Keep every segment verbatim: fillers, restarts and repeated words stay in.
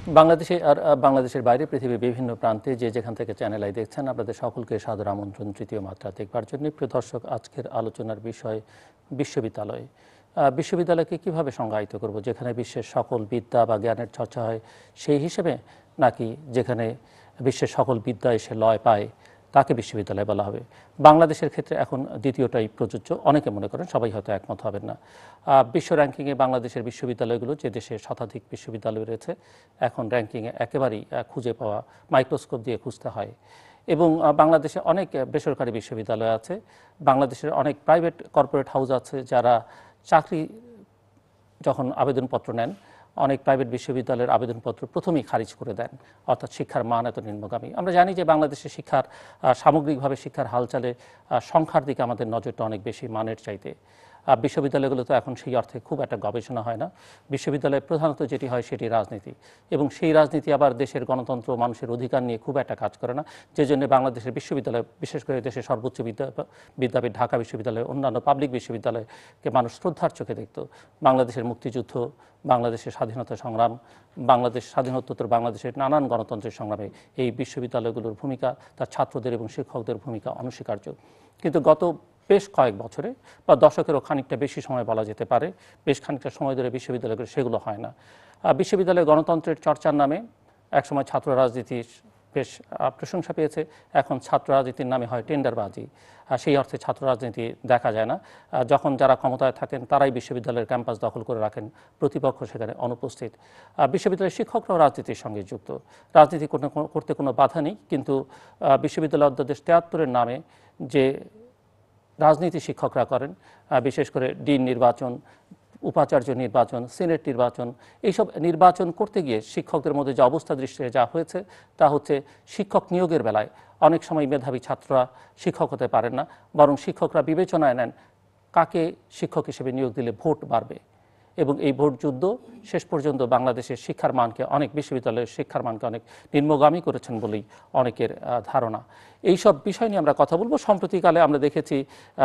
বাংলাদেশে আর বাংলাদেশের বাইরে পৃথিবীর বিভিন্ন প্রান্তে যে যেখান থেকে চ্যানেল আই দেখছেন আপনাদের সকলকে সাদর আমন্ত্রণ তৃতীয় মাত্রা দেখবার জন্য। প্রিয় দর্শক, আজকের আলোচনার বিষয় বিশ্ববিদ্যালয়। বিশ্ববিদ্যালয়কে কিভাবে সংজ্ঞায়িত করব, যেখানে বিশ্বের সকল বিদ্যা বা জ্ঞানের চর্চা হয় সেই হিসেবে, নাকি যেখানে বিশ্বের সকল বিদ্যা এসে লয় পায় তাকে বিশ্ববিদ্যালয় বলা হবে? বাংলাদেশের ক্ষেত্রে এখন দ্বিতীয়টাই প্রযোজ্য, অনেকে মনে করেন, সবাই হয়তো একমত হবেন না। বিশ্ব র্যাঙ্কিংয়ে বাংলাদেশের বিশ্ববিদ্যালয়গুলো, যে দেশে শতাধিক বিশ্ববিদ্যালয় রয়েছে, এখন র্যাঙ্কিংয়ে একেবারেই খুঁজে পাওয়া মাইক্রোস্কোপ দিয়ে খুঁজতে হয়। এবং বাংলাদেশে অনেক বেসরকারি বিশ্ববিদ্যালয় আছে, বাংলাদেশের অনেক প্রাইভেট কর্পোরেট হাউস আছে যারা চাকরি যখন আবেদনপত্র নেন, অনেক প্রাইভেট বিশ্ববিদ্যালয়ের আবেদনপত্র প্রথমেই খারিজ করে দেন, অর্থাৎ শিক্ষার মান এত নিম্নগামী। আমরা জানি যে বাংলাদেশের শিক্ষার সামগ্রিকভাবে শিক্ষার হালচালে সংখ্যার দিকে আমাদের নজরটা অনেক বেশি মানের চাইতে। বিশ্ববিদ্যালয়গুলো তো এখন সেই অর্থে খুব একটা গবেষণা হয় না। বিশ্ববিদ্যালয়ে প্রধানত যেটি হয় সেটি রাজনীতি, এবং সেই রাজনীতি আবার দেশের গণতন্ত্র, মানুষের অধিকার নিয়ে খুব একটা কাজ করে না। যে জন্য বাংলাদেশের বিশ্ববিদ্যালয়, বিশেষ করে দেশের সর্বোচ্চ বিদ্যা বিদ্যাপীঠ ঢাকা বিশ্ববিদ্যালয়, অন্যান্য পাবলিক বিশ্ববিদ্যালয়কে মানুষ শ্রদ্ধার চোখে দেখত। বাংলাদেশের মুক্তিযুদ্ধ, বাংলাদেশের স্বাধীনতা সংগ্রাম, বাংলাদেশ স্বাধীনোত্তর বাংলাদেশের নানান গণতন্ত্রের সংগ্রামে এই বিশ্ববিদ্যালয়গুলোর ভূমিকা, তার ছাত্রদের এবং শিক্ষকদের ভূমিকা অনস্বীকার্য। কিন্তু গত বেশ কয়েক বছরে বা দশকেরও খানিকটা বেশি সময় বলা যেতে পারে, বেশ খানিকটা সময় ধরে বিশ্ববিদ্যালয়গুলো সেগুলো হয় না। বিশ্ববিদ্যালয়ে গণতন্ত্রের চর্চার নামে একসময় ছাত্র রাজনীতি বেশ প্রশংসা পেয়েছে, এখন ছাত্র রাজনীতির নামে হয় টেন্ডারবাজি। সেই অর্থে ছাত্র রাজনীতি দেখা যায় না। যখন যারা ক্ষমতায় থাকেন তারাই বিশ্ববিদ্যালয়ের ক্যাম্পাস দখল করে রাখেন, প্রতিপক্ষ সেখানে অনুপস্থিত। বিশ্ববিদ্যালয়ের শিক্ষকরাও রাজনীতির সঙ্গে যুক্ত, রাজনীতি করতে কোনো বাধা নেই, কিন্তু বিশ্ববিদ্যালয় অধ্যাদেশ তেয়াত্তরের নামে যে রাজনীতি শিক্ষকরা করেন, বিশেষ করে ডিন নির্বাচন, উপাচার্য নির্বাচন, সিনেট নির্বাচন, এইসব নির্বাচন করতে গিয়ে শিক্ষকদের মধ্যে যে অবস্থা দৃষ্টিতে যা হয়েছে তা হচ্ছে, শিক্ষক নিয়োগের বেলায় অনেক সময় মেধাবী ছাত্ররা শিক্ষক হতে পারেন না, বরং শিক্ষকরা বিবেচনায় নেন কাকে শিক্ষক হিসেবে নিয়োগ দিলে ভোট বাড়বে। এবং এই ভোট যুদ্ধ শেষ পর্যন্ত বাংলাদেশের শিক্ষার মানকে, অনেক বিশ্ববিদ্যালয়ের শিক্ষার মানকে অনেক নিম্নগামী করেছেন বলেই অনেকের ধারণা। এইসব বিষয় নিয়ে আমরা কথা বলবো। সম্প্রতিকালে আমরা দেখেছি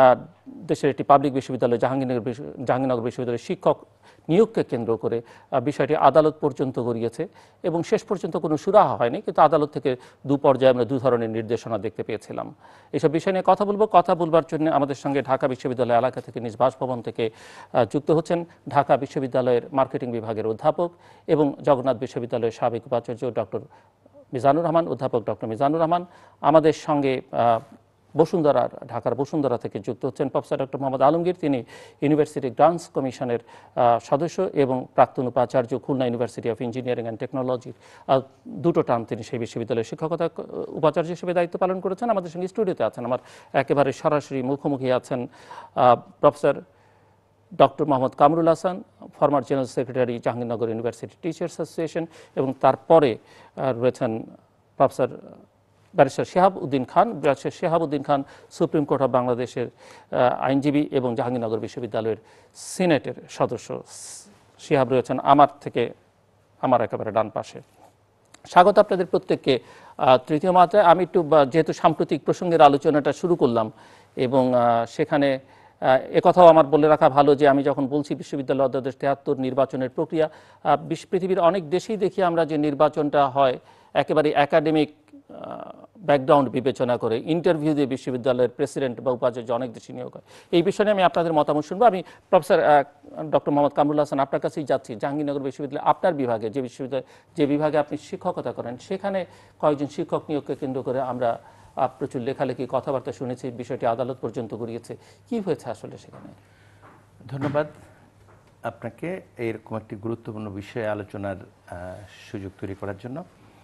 দেশের একটি পাবলিক বিশ্ববিদ্যালয়, জাহাঙ্গীরনগর জাহাঙ্গীরনগর বিশ্ববিদ্যালয়ের শিক্ষক নিয়োগকে কেন্দ্র করে বিষয়টি আদালত পর্যন্ত গড়িয়েছে, এবং শেষ পর্যন্ত কোনো সুরাহা হয়নি, কিন্তু আদালত থেকে দু পর্যায়ে আমরা দু ধরনের নির্দেশনা দেখতে পেয়েছিলাম। এইসব বিষয় নিয়ে কথা বলবো। কথা বলবার জন্য আমাদের সঙ্গে ঢাকা বিশ্ববিদ্যালয় এলাকা থেকে নিজ বাসভবন থেকে যুক্ত হচ্ছেন ঢাকা বিশ্ববিদ্যালয়ের মার্কেটিং বিভাগের অধ্যাপক এবং জগন্নাথ বিশ্ববিদ্যালয়ের সাবেক উপাচার্য ডক্টর মিজানুর রহমান, অধ্যাপক ডক্টর মিজানুর রহমান। আমাদের সঙ্গে বসুন্ধরা, ঢাকার বসুন্ধরা থেকে যুক্ত হচ্ছেন প্রফেসর ডক্টর মোহাম্মদ আলমগীর, তিনি ইউনিভার্সিটি গ্রান্টস কমিশনের সদস্য এবং প্রাক্তন উপাচার্য, Khulna university of engineering and টেকনোলজির দুটো টার্ম তিনি সেই বিশ্ববিদ্যালয়ের শিক্ষকতা উপাচার্য হিসেবে দায়িত্ব পালন করেছেন। আমাদের সঙ্গে স্টুডিওতে আছেন, আমার একেবারে সরাসরি মুখোমুখি আছেন professor doctor Mohammad Kamrul Hasan, former general secretary, Jahangirnagar university teachers association, এবং তারপরে রয়েছেন professor barrister Shihabuddin Khan. Barrister Shihabuddin Khan supreme court of বাংলাদেশের আইনজীবী এবং জাহাঙ্গীরনগর বিশ্ববিদ্যালয়ের সিনেটের সদস্য। শিহাব রয়েছেন আমার থেকে, আমার একেবারে ডান পাশে। স্বাগত আপনাদের প্রত্যেককে তৃতীয় মাত্রায়। আমি একটু, যেহেতু সাম্প্রতিক প্রসঙ্গের আলোচনাটা শুরু করলাম, এবং সেখানে একথাও আমার বলে রাখা ভালো যে আমি যখন বলছি বিশ্ববিদ্যালয় অধ্যাদেশ তেহাত্তর নির্বাচনের প্রক্রিয়া, পৃথিবীর অনেক দেশেই দেখি আমরা যে নির্বাচনটা হয় একেবারে একাডেমিক ব্যাকগ্রাউন্ড বিবেচনা করে, ইন্টারভিউ দিয়ে বিশ্ববিদ্যালয়ের প্রেসিডেন্ট বা উপাচার্য অনেক দেশে নিয়োগ হয়। এই বিষয়ে আমি আপনাদের মতামত শুনবো। আমি প্রফেসর ডক্টর মোহাম্মদ কামরুল হাসান আপনার কাছেই যাচ্ছি। জাহাঙ্গীরনগর বিশ্ববিদ্যালয় আপনার বিভাগে, যে বিশ্ববিদ্যালয় যে বিভাগে আপনি শিক্ষকতা করেন, সেখানে কয়েকজন শিক্ষক নিয়োগকে কেন্দ্র করে আমরা প্রচুর লেখালেখি, কথাবার্তা শুনেছি, বিষয়টি আদালত পর্যন্ত গড়িয়েছে। কি হয়েছে আসলে সেখানে? ধন্যবাদ আপনাকে এরকম একটি গুরুত্বপূর্ণ বিষয়ে আলোচনার সুযোগ তৈরি করার জন্য।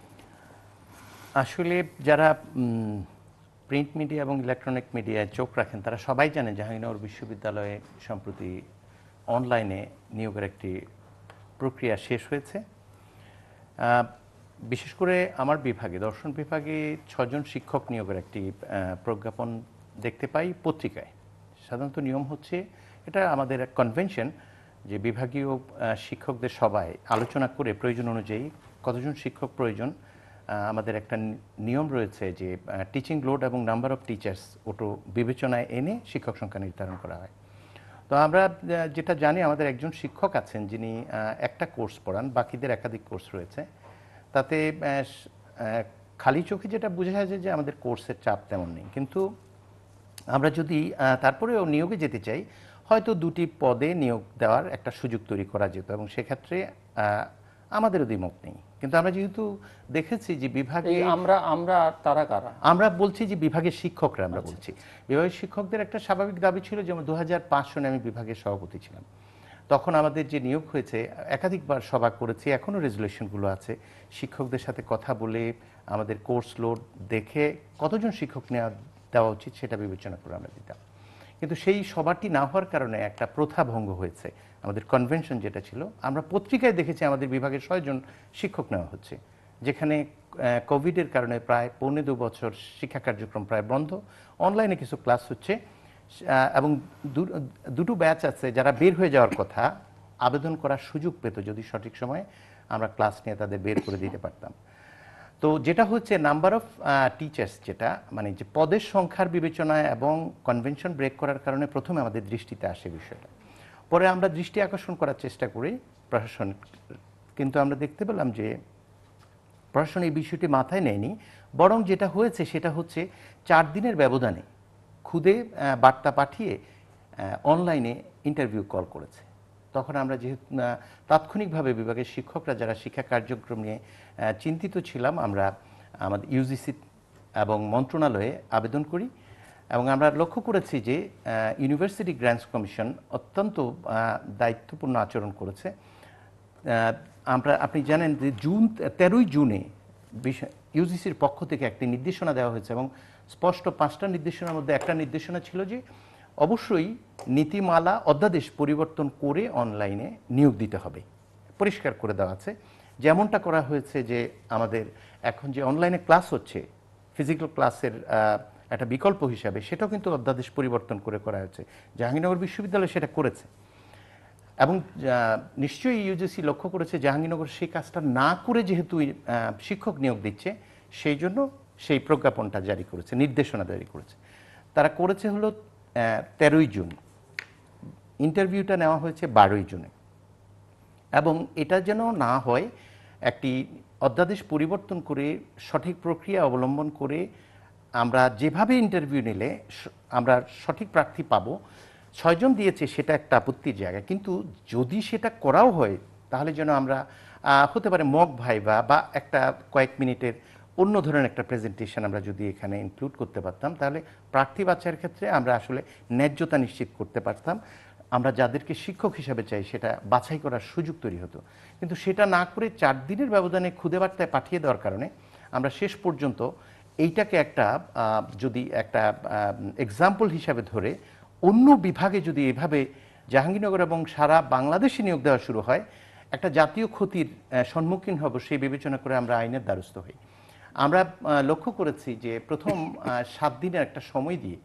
আসলে যারা প্রিন্ট মিডিয়া এবং ইলেকট্রনিক মিডিয়ায় চোখ রাখেন তারা সবাই জানে জাহাঙ্গীরনগর বিশ্ববিদ্যালয়ে সম্প্রতি অনলাইনে নিয়োগের একটি প্রক্রিয়া শেষ হয়েছে। বিশেষ করে আমার বিভাগে, দর্শন বিভাগে ছজন শিক্ষক নিয়োগের একটি প্রজ্ঞাপন দেখতে পাই পত্রিকায়। সাধারণত নিয়ম হচ্ছে, এটা আমাদের এক কনভেনশন, যে বিভাগীয় শিক্ষকদের সবাই আলোচনা করে প্রয়োজন অনুযায়ী কতজন শিক্ষক প্রয়োজন, আমাদের একটা নিয়ম রয়েছে যে টিচিং লোড এবং নাম্বার অফ টিচার্স ওটো বিবেচনায় এনে শিক্ষক সংখ্যা নির্ধারণ করা হয়। তো আমরা যেটা জানি, আমাদের একজন শিক্ষক আছেন যিনি একটা কোর্স পড়ান, বাকিদের একাধিক কোর্স রয়েছে। তাতে খালি চোখে যেটা বোঝা যায় যে আমাদের কোর্সের চাপ তেমন নেই, কিন্তু আমরা যদি তারপরেও নিয়োগে যেতে চাই, হয়তো দুটি পদে নিয়োগ দেওয়ার একটা সুযোগ তৈরি করা যেত, এবং সেক্ষেত্রে আমাদেরও দ্বিমত নেই। কিন্তু আমরা যেহেতু দেখেছি যে বিভাগে আমরা আমরা তারা কারা আমরা বলছি যে বিভাগের শিক্ষকরা, আমরা বলছি বিভাগের শিক্ষকদের একটা স্বাভাবিক দাবি ছিল, যেমন দু হাজার পাঁচ সনে আমি বিভাগের সভাপতি ছিলাম, তখন আমাদের যে নিয়োগ হয়েছে একাধিকবার সভা করেছি, এখনও রেজুলেশনগুলো আছে, শিক্ষকদের সাথে কথা বলে আমাদের কোর্স লোড দেখে কতজন শিক্ষক নেওয়া দেওয়া উচিত সেটা বিবেচনা করে আমরা দিতাম। কিন্তু সেই সভাটি না হওয়ার কারণে একটা প্রথা ভঙ্গ হয়েছে। আমাদের কনভেনশন যেটা ছিল, আমরা পত্রিকায় দেখেছি আমাদের বিভাগের ছয়জন শিক্ষক নেওয়া হচ্ছে, যেখানে কোভিডের কারণে প্রায় পৌনে দু বছর শিক্ষা কার্যক্রম প্রায় বন্ধ, অনলাইনে কিছু ক্লাস হচ্ছে, এবং দুটো ব্যাচ আছে যারা বের হয়ে যাওয়ার কথা, আবেদন করার সুযোগ পেত যদি সঠিক সময়ে আমরা ক্লাস নিয়ে তাদের বের করে দিতে পারতাম। তো যেটা হচ্ছে নাম্বার অফ টিচার্স, যেটা মানে যে পদের সংখ্যার বিবেচনায় এবং কনভেনশন ব্রেক করার কারণে প্রথমে আমাদের দৃষ্টিতে আসে বিষয়টা। পরে আমরা দৃষ্টি আকর্ষণ করার চেষ্টা করি প্রশাসন, কিন্তু আমরা দেখতে পেলাম যে প্রশাসন এই বিষয়টি মাথায় নেয়নি, বরং যেটা হয়েছে সেটা হচ্ছে চার দিনের ব্যবধানে খুদে বার্তা পাঠিয়ে অনলাইনে ইন্টারভিউ কল করেছে। তখন আমরা যেহেতু তাৎক্ষণিকভাবে বিভাগের শিক্ষকরা যারা শিক্ষা কার্যক্রম নিয়ে চিন্তিত ছিলাম, আমরা আমাদের ইউজিসি এবং মন্ত্রণালয়ে আবেদন করি, এবং আমরা লক্ষ্য করেছি যে ইউনিভার্সিটি গ্র্যান্টস কমিশন অত্যন্ত দায়িত্বপূর্ণ আচরণ করেছে। আমরা আপনি জানেন যে জুন তেরোই জুনে ইউজিসির পক্ষ থেকে একটি নির্দেশনা দেওয়া হয়েছে, এবং স্পষ্ট পাঁচটা নির্দেশনার মধ্যে একটা নির্দেশনা ছিল যে অবশ্যই নীতিমালা অধ্যাদেশ পরিবর্তন করে অনলাইনে নিয়োগ দিতে হবে, পরিষ্কার করে দেওয়া আছে। যেমনটা করা হয়েছে যে আমাদের এখন যে অনলাইনে ক্লাস হচ্ছে ফিজিক্যাল ক্লাসের একটা বিকল্প হিসাবে, সেটাও কিন্তু অধ্যাদেশ পরিবর্তন করে করা হয়েছে। জাহাঙ্গীরনগর বিশ্ববিদ্যালয় সেটা করেছে, এবং নিশ্চয়ই ইউজিসি লক্ষ্য করেছে জাহাঙ্গীরনগর সেই কাজটা না করে যেহেতু শিক্ষক নিয়োগ দিচ্ছে, সেই জন্য সেই প্রজ্ঞাপনটা জারি করেছে, নির্দেশনা জারি করেছে। তারা করেছে হলো তেরোই জুন, ইন্টারভিউটা নেওয়া হয়েছে বারোই জুনে, এবং এটা যেন না হয় একটি অধ্যাদেশ পরিবর্তন করে সঠিক প্রক্রিয়া অবলম্বন করে আমরা যেভাবে ইন্টারভিউ নিলে আমরা সঠিক প্রার্থী পাবো, ছয়জন দিয়েছে সেটা একটা আপত্তির জায়গা, কিন্তু যদি সেটা করাও হয় তাহলে যেন আমরা হতে পারে মক ভাইভা বা একটা কয়েক মিনিটের অন্য ধরনের একটা প্রেজেন্টেশন আমরা যদি এখানে ইনক্লুড করতে পারতাম, তাহলে প্রার্থী বাছাইয়ের ক্ষেত্রে আমরা আসলে ন্যায্যতা নিশ্চিত করতে পারতাম, আমরা যাদেরকে শিক্ষক হিসাবে চাই সেটা বাছাই করার সুযোগ তৈরি হতো। কিন্তু সেটা না করে চার দিনের ব্যবধানে খুদে বার্তায় পাঠিয়ে দেওয়ার কারণে আমরা শেষ পর্যন্ত এইটাকে একটা যদি একটা এক্সাম্পল হিসাবে ধরে অন্য বিভাগে যদি এভাবে জাহাঙ্গীরনগর এবং সারা বাংলাদেশে নিয়োগ দেওয়া শুরু হয়, একটা জাতীয় ক্ষতির সম্মুখীন হব, সেই বিবেচনা করে আমরা আইনের দ্বারস্থ হই। আমরা লক্ষ্য করেছি যে প্রথম সাত দিনের একটা সময় দিয়ে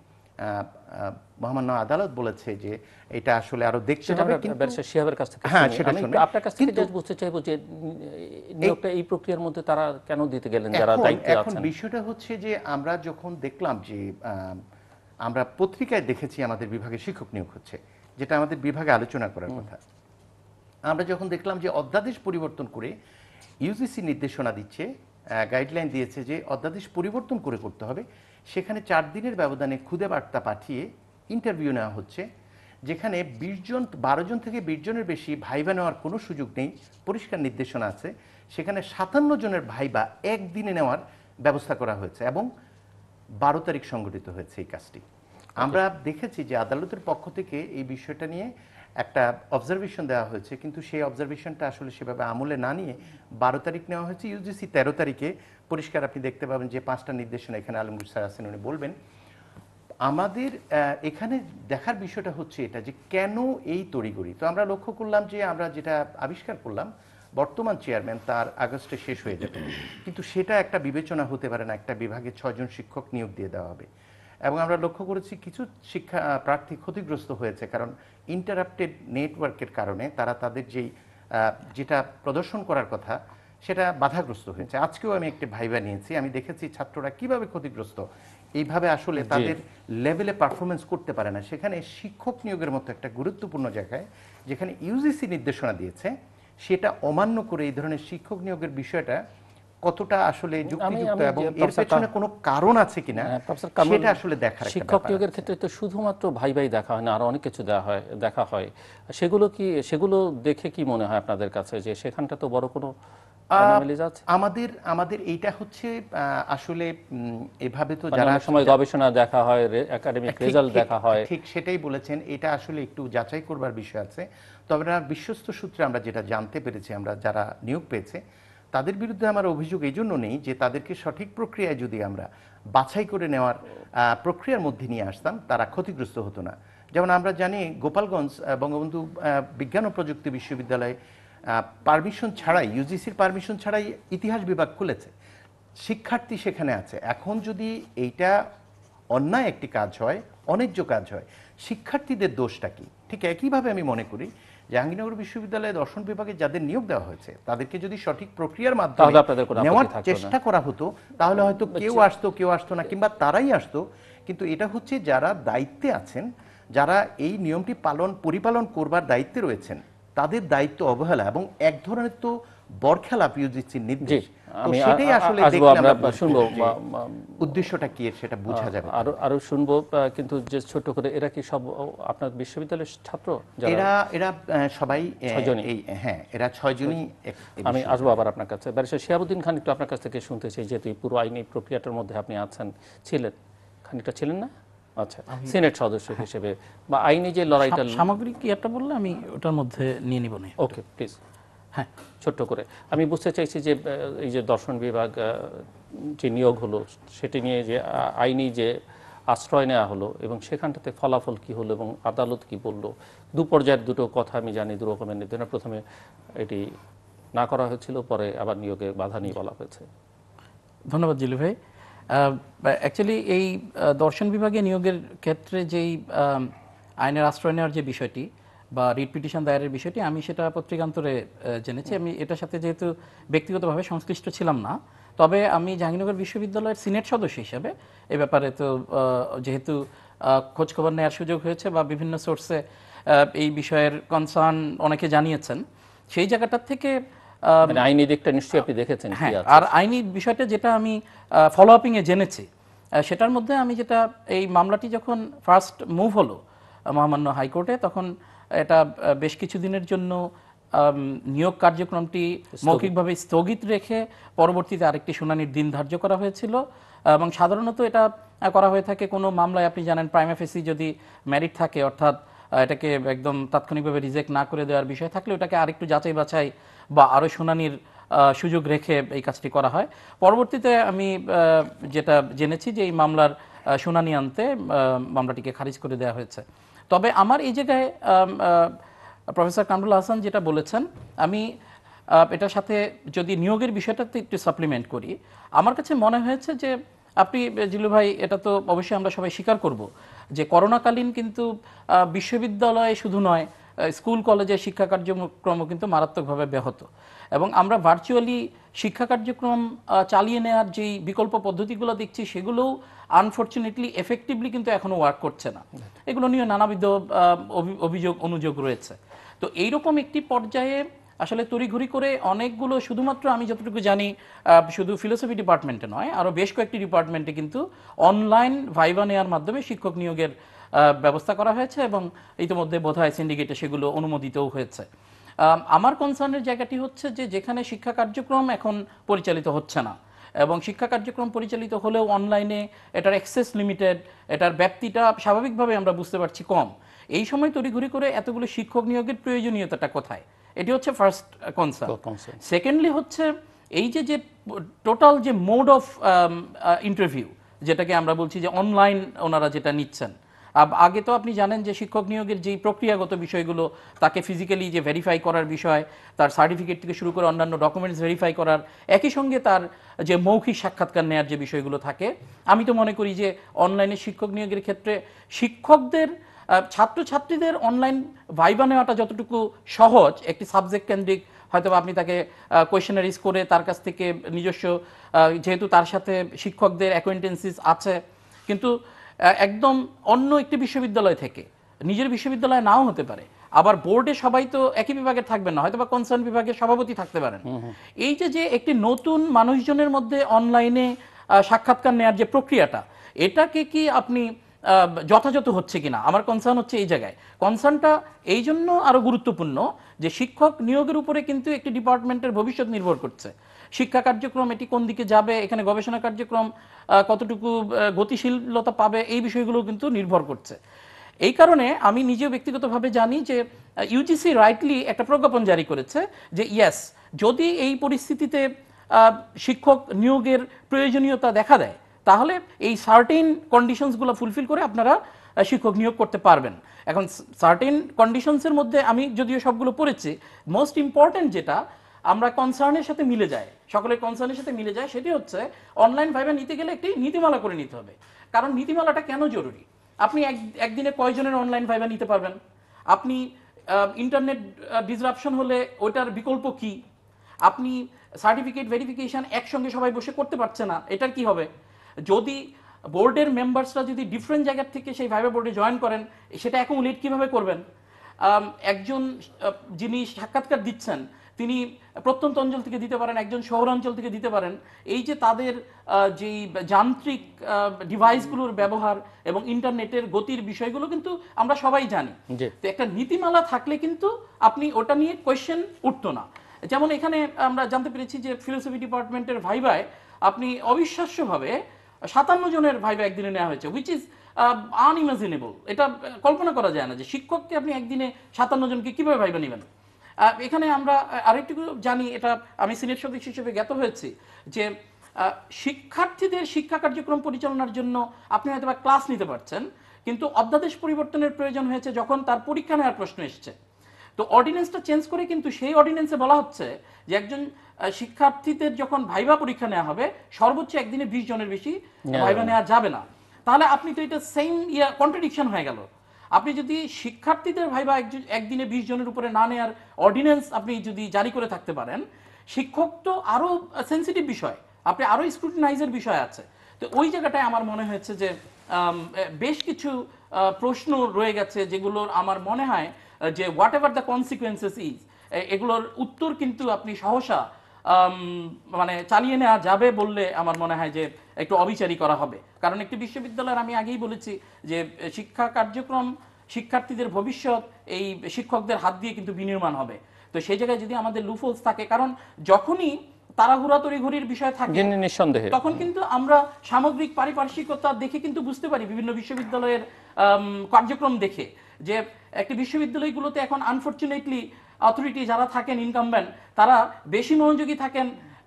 মহামান্য আদালত বলেছে যে এটা আসলে আরো দেখতে হবে, কিন্তু শিহাবের কাছ থেকে হ্যাঁ সেটা আমি আপনার কাছ থেকে জাস্ট বুঝতে চাইবো যে নিয়োগটা এই প্রক্রিয়ার মধ্যে তারা কেন দিতে গেলেন যারা দায়িত্বে আছেন। এখন বিষয়টা হচ্ছে যে আমরা যখন দেখলাম যে আমরা পত্রিকায় দেখেছি আমাদের বিভাগে শিক্ষক নিয়োগ হচ্ছে, যেটা আমাদের বিভাগে আলোচনা করার কথা, আমরা যখন দেখলাম যে অধ্যাদেশ পরিবর্তন করে ইউজিসি নির্দেশনা দিচ্ছে, গাইডলাইন দিয়েছে যে অধ্যাদেশ পরিবর্তন করে করতে হবে, সেখানে চার দিনের ব্যবধানে খুদে বার্তা পাঠিয়ে ইন্টারভিউ নেওয়া হচ্ছে, যেখানে বিশ জন বারো জন থেকে বিশ জনের বেশি ভাইবা নেওয়ার কোনো সুযোগ নেই, পরিষ্কার নির্দেশনা আছে। সেখানে সাতান্ন জনের ভাইবা একদিনে নেওয়ার ব্যবস্থা করা হয়েছে, এবং বারো তারিখ সংগঠিত হয়েছে এই কাজটি। আমরা দেখেছি যে আদালতের পক্ষ থেকে এই বিষয়টা নিয়ে একটা অবজারভেশন দেওয়া হয়েছে, কিন্তু সেই অবজারভেশনটা আসলে সেভাবে আমলে না নিয়ে বারো তারিখ নেওয়া হয়েছে। ইউজিসি তেরো তারিখে পরিষ্কার আপনি দেখতে পাবেন যে পাঁচটা নির্দেশনা, এখানে আলমগীর স্যার আছেন, উনি বলবেন। আমাদের এখানে দেখার বিষয়টা হচ্ছে এটা যে কেন এই তড়িঘড়ি। তো আমরা লক্ষ্য করলাম যে আমরা যেটা আবিষ্কার করলাম, বর্তমান চেয়ারম্যান তার আগস্টে শেষ হয়ে যাবে, কিন্তু সেটা একটা বিবেচনা হতে পারে না, একটা বিভাগে ছয়জন শিক্ষক নিয়োগ দিয়ে দেওয়া হবে। এবং আমরা লক্ষ্য করেছি কিছু শিক্ষা প্রার্থী ক্ষতিগ্রস্ত হয়েছে, কারণ ইন্টারাপ্টেড নেটওয়ার্কের কারণে তারা তাদের যেই যেটা প্রদর্শন করার কথা সেটা বাধাগ্রস্ত হয়েছে। আজকেও আমি একটি ভাইবা নিয়েছি, আমি দেখেছি ছাত্ররা কিভাবে ক্ষতিগ্রস্ত, এইভাবে আসলে তাদের লেভেলে পারফরমেন্স করতে পারে না। সেখানে শিক্ষক নিয়োগের মতো একটা গুরুত্বপূর্ণ জায়গায় যেখানে ইউজিসি নির্দেশনা দিয়েছে, সেটা অমান্য করে এই ধরনের শিক্ষক নিয়োগের বিষয়টা কতটা আসলে যুক্তিযুক্ত আমি এবং যে এর প্রফেসর পেছনে কোনো কারণ আছে কিনা হ্যাঁ, প্রফেসর কামরুল, সেটা আসলে দেখার একটা শিক্ষক ব্যাপার নিয়োগের আছে। ক্ষেত্রে তো শুধুমাত্র ভাই ভাই দেখা হয় না, আরো অনেক কিছু দেওয়া হয় দেখা হয়। সেগুলো কি, সেগুলো দেখে কি মনে হয় আপনাদের কাছে যে সেখানটা তো বড় কোনো অ্যানোমালিজ আছে? আমাদের আমাদের এইটা হচ্ছে আহ, আসলে উম, এভাবে তো মানে যারা অনেক সময় গবেষণা দেখা হয়, একাডেমিক ঠিক রেজাল্ট ঠিক দেখা হয়। ঠিক সেটাই বলেছেন, এটা আসলে একটু যাচাই করবার বিষয় আছে। তবে না, বিশ্বস্ত সূত্রে আমরা যেটা জানতে পেরেছি, আমরা যারা নিয়োগ পেয়েছে তাদের বিরুদ্ধে আমার অভিযোগ এই জন্য নেই যে তাদেরকে সঠিক প্রক্রিয়ায় যদি আমরা বাছাই করে নেওয়ার আহ, প্রক্রিয়ার মধ্যে নিয়ে আসতাম তারা ক্ষতিগ্রস্ত হতো না। যেমন আমরা জানি গোপালগঞ্জ আহ, বঙ্গবন্ধু আহ, বিজ্ঞান ও প্রযুক্তি বিশ্ববিদ্যালয় পারমিশন ছাড়াই, ইউজিসির পারমিশন ছাড়াই ইতিহাস বিভাগ খুলেছে, শিক্ষার্থী সেখানে আছে। এখন যদি এইটা অন্যায় একটি কাজ হয়, অন্যায্য কাজ হয়, শিক্ষার্থীদের দোষটা কি? ঠিক একইভাবে আমি মনে করি জাহাঙ্গীরনগর বিশ্ববিদ্যালয়ে দর্শন বিভাগে যাদের নিয়োগ দেওয়া হয়েছে তাদেরকে যদি সঠিক প্রক্রিয়ার মাধ্যমে তাহলে আপনাদের কোনো নেওয়ার আপত্তি থাকতো না। চেষ্টা করা হতো তাহলে হয়তো কেউ আসতো কেউ আসতো না, কিংবা তারাই আসতো। কিন্তু এটা হচ্ছে যারা দায়িত্বে আছেন, যারা এই নিয়মটি পালন পরিপালন করবার দায়িত্বে রয়েছেন, তাদের দায়িত্ব অবহেলা এবং এক ধরনের তো বরখেলাপ ইউজিসির জি, নির্দেশ। তো আমি সেটাই আ- আ- আসলে আসবো, দেখলে আমরা আমরা বুঝবো শুনবো যে মা- মা- উদ্দেশ্যটা কি এর সেটা বোঝা যাবে। আরো আরো শুনবো, আহ, কিন্তু যে ছোট করে, এরা কি সব আপনার বিশ্ববিদ্যালয়ের ছাত্র? যারা এরা এরা আহ, সবাই আহ, ছয়জনই? এই হ্যাঁ, এরা ছয়জনই এক- এই আমি বিষয়ে। আসবো আবার আপনার কাছে। ব্যারিস্টার শিহাবুদ্দিন খান, একটু আপনার কাছ থেকে শুনতে চাই, যেহেতু এই পুরো আইনি প্রক্রিয়াটার মধ্যে আপনি আছেন, ছিলেন, খানিকটা ছিলেন না? আচ্ছা, সিনেট সদস্য হিসেবে বা আইনি যে লড়াইটা। সা- সামগ্রিক কি একটা বললে আমি ওটার মধ্যে নিয়ে নিব না। Okay, please. হ্যাঁ, ছোট্ট করে আমি বুঝতে চাইছি যে আহ, এই যে দর্শন বিভাগ আহ, যে নিয়োগ হলো সেটি নিয়ে যে আ- আইনি যে আশ্রয় নেওয়া হলো এবং সেখানটাতে ফলাফল কি হলো এবং আদালত কি বললো, দু পর্যায়ের দুটো কথা আমি জানি, দু রকমের নির্দেশনা। প্রথমে এটি না করা হয়েছিল, পরে আবার নিয়োগে বাধা নিয়ে বলা হয়েছে। ধন্যবাদ জিলু ভাই। অ্যাকচুয়ালি এই আহ, দর্শন বিভাগে নিয়োগের ক্ষেত্রে যেই আম, আইনের আশ্রয় নেওয়ার যে বিষয়টি বা রিট পিটিশন দায়েরের বিষয়টি, আমি সেটা পত্রিকান্তরে আহ, জেনেছি। আমি এটার সাথে যেহেতু ব্যক্তিগতভাবে সংশ্লিষ্ট ছিলাম না, তবে আমি জাহাঙ্গীরনগর বিশ্ববিদ্যালয়ের সিনেট সদস্য হিসেবে এ ব্যাপারে তো আহ, যেহেতু আহ, খোঁজখবর নেওয়ার সুযোগ হয়েছে বা বিভিন্ন সোর্সে এই বিষয়ের কনসার্ন অনেকে জানিয়েছেন, সেই জায়গাটার থেকে আহ, মানে আইনি দিকটা নিশ্চয়ই আপনি দেখেছেন কি হ্যাঁ, আছে। আর আইনি বিষয়টা যেটা আমি ফলো আপিং এ জেনেছি, আহ, সেটার মধ্যে আমি যেটা, এই মামলাটি যখন ফার্স্ট মুভ হলো আহ, মহামান্য হাইকোর্টে, তখন এটা আহ, বেশ কিছুদিনের জন্য আম, নিয়োগ কার্যক্রমটি মৌখিকভাবে স্থগিত রেখে পরবর্তীতে আরেকটি শুনানির দিন ধার্য করা হয়েছিল। এবং সাধারণত এটা আহ, করা হয়ে থাকে কোনো মামলায়, আপনি জানেন, প্রাইমা ফেসি যদি মেরিট থাকে, অর্থাৎ আহ, এটাকে একদম তাৎক্ষণিকভাবে রিজেক্ট না করে দেওয়ার বিষয় থাকলে ওটাকে আরেকটু যাচাই বাছাই বা আরও শুনানির আহ, সুযোগ রেখে এই কাজটি করা হয়। পরবর্তীতে আমি আহ, যেটা জেনেছি যে এই মামলার আহ, শুনানি আনতে আহ, মামলাটিকে খারিজ করে দেওয়া হয়েছে। তবে আমার এই জায়গায় আম, আহ, প্রফেসর কামরুল হাসান যেটা বলেছেন, আমি আহ, এটার সাথে যদি নিয়োগের বিষয়টাতে একটু সাপ্লিমেন্ট করি, আমার কাছে মনে হয়েছে যে আপনি জিলু ভাই, এটা তো অবশ্যই আমরা সবাই স্বীকার করব যে করোনাকালীন কিন্তু আহ, বিশ্ববিদ্যালয়ে শুধু নয়, আহ, স্কুল কলেজের শিক্ষা কার্যক্রমও কিন্তু মারাত্মকভাবে ব্যাহত, এবং আমরা ভার্চুয়ালি শিক্ষা কার্যক্রম আহ, চালিয়ে নেওয়ার যেই বিকল্প পদ্ধতিগুলো দেখছি, সেগুলোও আনফর্চুনেটলি এফেক্টিভলি কিন্তু এখনো ওয়ার্ক করছে না। এগুলো নিয়ে নানাবিধ আহ, অভি- অভিযোগ অনুযোগ রয়েছে। তো এইরকম একটি পর্যায়ে আসলে তড়িঘড়ি করে অনেকগুলো, শুধুমাত্র আমি যতটুকু জানি আহ, শুধু ফিলোসফি ডিপার্টমেন্টে নয়, আরও বেশ কয়েকটি ডিপার্টমেন্টে কিন্তু অনলাইন ভাইবা নেওয়ার মাধ্যমে শিক্ষক নিয়োগের আহ, ব্যবস্থা করা হয়েছে এবং ইতিমধ্যে বোধহয় সিন্ডিকেটে সেগুলো অনুমোদিতও হয়েছে। আম, আমার কনসার্নের জায়গাটি হচ্ছে যে যেখানে শিক্ষা কার্যক্রম এখন পরিচালিত হচ্ছে না, এবং শিক্ষা কার্যক্রম পরিচালিত হলেও অনলাইনে এটার অ্যাক্সেস লিমিটেড, এটার ব্যাপ্তিটা স্বাভাবিকভাবে আমরা বুঝতে পারছি কম, এই সময় তড়িঘড়ি করে এতগুলো শিক্ষক নিয়োগের প্রয়োজনীয়তাটা কোথায়? এটি হচ্ছে ফার্স্ট কনসার্ন। সেকেন্ডলি হচ্ছে এই যে যে টোটাল যে মোড অফ ইন্টারভিউ, যেটাকে আমরা বলছি যে অনলাইন ওনারা যেটা নিচ্ছেন, আব- আগে তো আপনি জানেন যে শিক্ষক নিয়োগের যেই প্রক্রিয়াগত বিষয়গুলো, তাকে ফিজিক্যালি যে ভেরিফাই করার বিষয়, তার সার্টিফিকেট থেকে শুরু করে অন্যান্য ডকুমেন্টস ভেরিফাই করার, একই সঙ্গে তার যে মৌখিক সাক্ষাৎকার নেওয়ার যে বিষয়গুলো থাকে, আমি তো মনে করি যে অনলাইনে শিক্ষক নিয়োগের ক্ষেত্রে শিক্ষকদের আহ, ছাত্রছাত্রীদের অনলাইন ভাইবা নেওয়াটা যতটুকু সহজ, একটি সাবজেক্ট কেন্দ্রিক হয়তো আপনি তাকে কোয়েশনারিজ করে তার কাছ থেকে নিজস্ব, আহ, যেহেতু তার সাথে শিক্ষকদের অ্যাকোয়েন্টেন্সিস আছে, কিন্তু আহ, একদম অন্য একটি বিশ্ববিদ্যালয় থেকে, নিজের বিশ্ববিদ্যালয় নাও হতে পারে, আবার বোর্ডে সবাই তো একই বিভাগে থাকবেন না, হয়তো বা কনসার্ন বিভাগের সভাপতি থাকতে পারেন। এই যে যে একটি নতুন মানুষজনের মধ্যে অনলাইনে সাক্ষাৎকার নেওয়ার যে প্রক্রিয়াটা, এটাকে কি আপনি যথাযথ হচ্ছে কিনা, আমার কনসার্ন হচ্ছে এই জায়গায়। কনসার্নটা এই জন্য আরো গুরুত্বপূর্ণ যে শিক্ষক নিয়োগের উপরে কিন্তু একটি ডিপার্টমেন্টের ভবিষ্যৎ নির্ভর করছে। শিক্ষা কার্যক্রম এটি কোন দিকে যাবে, এখানে গবেষণা কার্যক্রম কতটুকু গতিশীলতা পাবে, এই বিষয়গুলো কিন্তু নির্ভর করছে। এই কারণে আমি নিজেও ব্যক্তিগতভাবে জানি যে ইউজিসি রাইটলি একটা প্রজ্ঞাপন জারি করেছে যে ইয়েস, যদি এই পরিস্থিতিতে শিক্ষক নিয়োগের প্রয়োজনীয়তা দেখা দেয় তাহলে এই সার্টেন কন্ডিশনসগুলো ফুলফিল করে আপনারা শিক্ষক নিয়োগ করতে পারবেন। এখন সার্টেন কন্ডিশনসের মধ্যে আমি যদিও সবগুলো পড়েছি, মোস্ট ইম্পর্টেন্ট যেটা আমরা কনসার্নের সাথে মিলে যায়, সকলের কনসার্নের সাথে মিলে যায়, সেটি হচ্ছে অনলাইন ভাইভা নিতে গেলে একটি নীতিমালা করে নিতে হবে। কারণ নীতিমালাটা কেন জরুরি? আপনি এক একদিনে কয়জনের অনলাইন ভাইভা নিতে পারবেন? আপনি ইন্টারনেট ডিসরাপশন হলে ওইটার বিকল্প কি? আপনি সার্টিফিকেট ভেরিফিকেশন একসঙ্গে সবাই বসে করতে পারছে না, এটার কি হবে? যদি বোর্ডের মেম্বার্সরা যদি ডিফারেন্ট জায়গার থেকে সেই ভাইভা বোর্ডে জয়েন করেন, সেটা অ্যাকুমুলেট কিভাবে করবেন? একজন যিনি সাক্ষাৎকার দিচ্ছেন তিনি প্রত্যন্ত অঞ্চল থেকে দিতে পারেন, একজন শহরাঞ্চল থেকে দিতে পারেন। এই যে তাদের যেই যান্ত্রিক ডিভাইসগুলোর ব্যবহার এবং ইন্টারনেটের গতির বিষয়গুলো কিন্তু আমরা সবাই জানি। তো একটা নীতিমালা থাকলে কিন্তু আপনি ওটা নিয়ে কোয়েশ্চেন উঠতো না। যেমন এখানে আমরা জানতে পেরেছি যে ফিলোসফি ডিপার্টমেন্টের ভাইভায় আপনি অবিশ্বাস্যভাবে সাতান্ন জনের ভাইভা একদিনে নেওয়া হয়েছে, হুইচ ইজ আনইমাজিনেবল। এটা কল্পনা করা যায় না যে শিক্ষককে আপনি একদিনে সাতান্ন জনকে কিভাবে ভাইভা নেবেন। এখানে আমরা আরেকটু জানি, এটা আমি সিনেট সদস্য হিসেবে জ্ঞাত হয়েছি যে শিক্ষার্থীদের শিক্ষা কার্যক্রম পরিচালনার জন্য আপনি হয়তো বা ক্লাস নিতে পারছেন, কিন্তু অধ্যাদেশ পরিবর্তনের প্রয়োজন হয়েছে যখন তার পরীক্ষা নেওয়ার প্রশ্ন এসছে। তো অর্ডিন্যান্সটা চেঞ্জ করে কিন্তু সেই অর্ডিন্যান্সে বলা হচ্ছে যে একজন শিক্ষার্থীদের যখন ভাইভা পরীক্ষা নেওয়া হবে সর্বোচ্চ একদিনে বিশ জনের বেশি ভাইভা নেওয়া যাবে না। তাহলে আপনি তো এটা সেম ইয়া কন্ট্রাডিকশন হয়ে গেল। আপনি যদি শিক্ষার্থীদের ভাইভা একদিনে বিশ জনের উপরে না নেওয়ার অর্ডিন্যান্স আপনি যদি জারি করে থাকতে পারেন, শিক্ষক তো আরো সেন্সিটিভ বিষয়, আপনি আরো স্ক্রুটিনাইজের বিষয় আছে। তো ওই জায়গাটায় আমার মনে হয়েছে যে বেশ কিছু প্রশ্ন রয়ে গেছে যেগুলোর আমার মনে হয় যে whatever the consequences is, এগুলোর উত্তর কিন্তু আপনি সহসা মানে চালিয়ে নেওয়া যাবে বললে আমার মনে হয় যে একটু অবিচারী করা হবে। কারণ একটি বিশ্ববিদ্যালয়ের আমি আগেই বলেছি যে শিক্ষা কার্যক্রম, শিক্ষার্থীদের ভবিষ্যৎ এই শিক্ষকদের হাত দিয়ে কিন্তু বিনির্মাণ হবে। তো সেই জায়গায় যদি আমাদের লুফোলস থাকে, কারণ যখনই তাড়াহুড়া তড়িঘড়ির বিষয় থাকে নিঃসন্দেহে তখন কিন্তু আমরা সামগ্রিক পারিপার্শ্বিকতা দেখে কিন্তু বুঝতে পারি বিভিন্ন বিশ্ববিদ্যালয়ের কার্যক্রম দেখে যে একটি বিশ্ববিদ্যালয়গুলোতে এখন আনফরচুনেটলি অথরিটি যারা থাকেন ইনকামবেন্ট তারা বেশি মনোযোগী থাকেন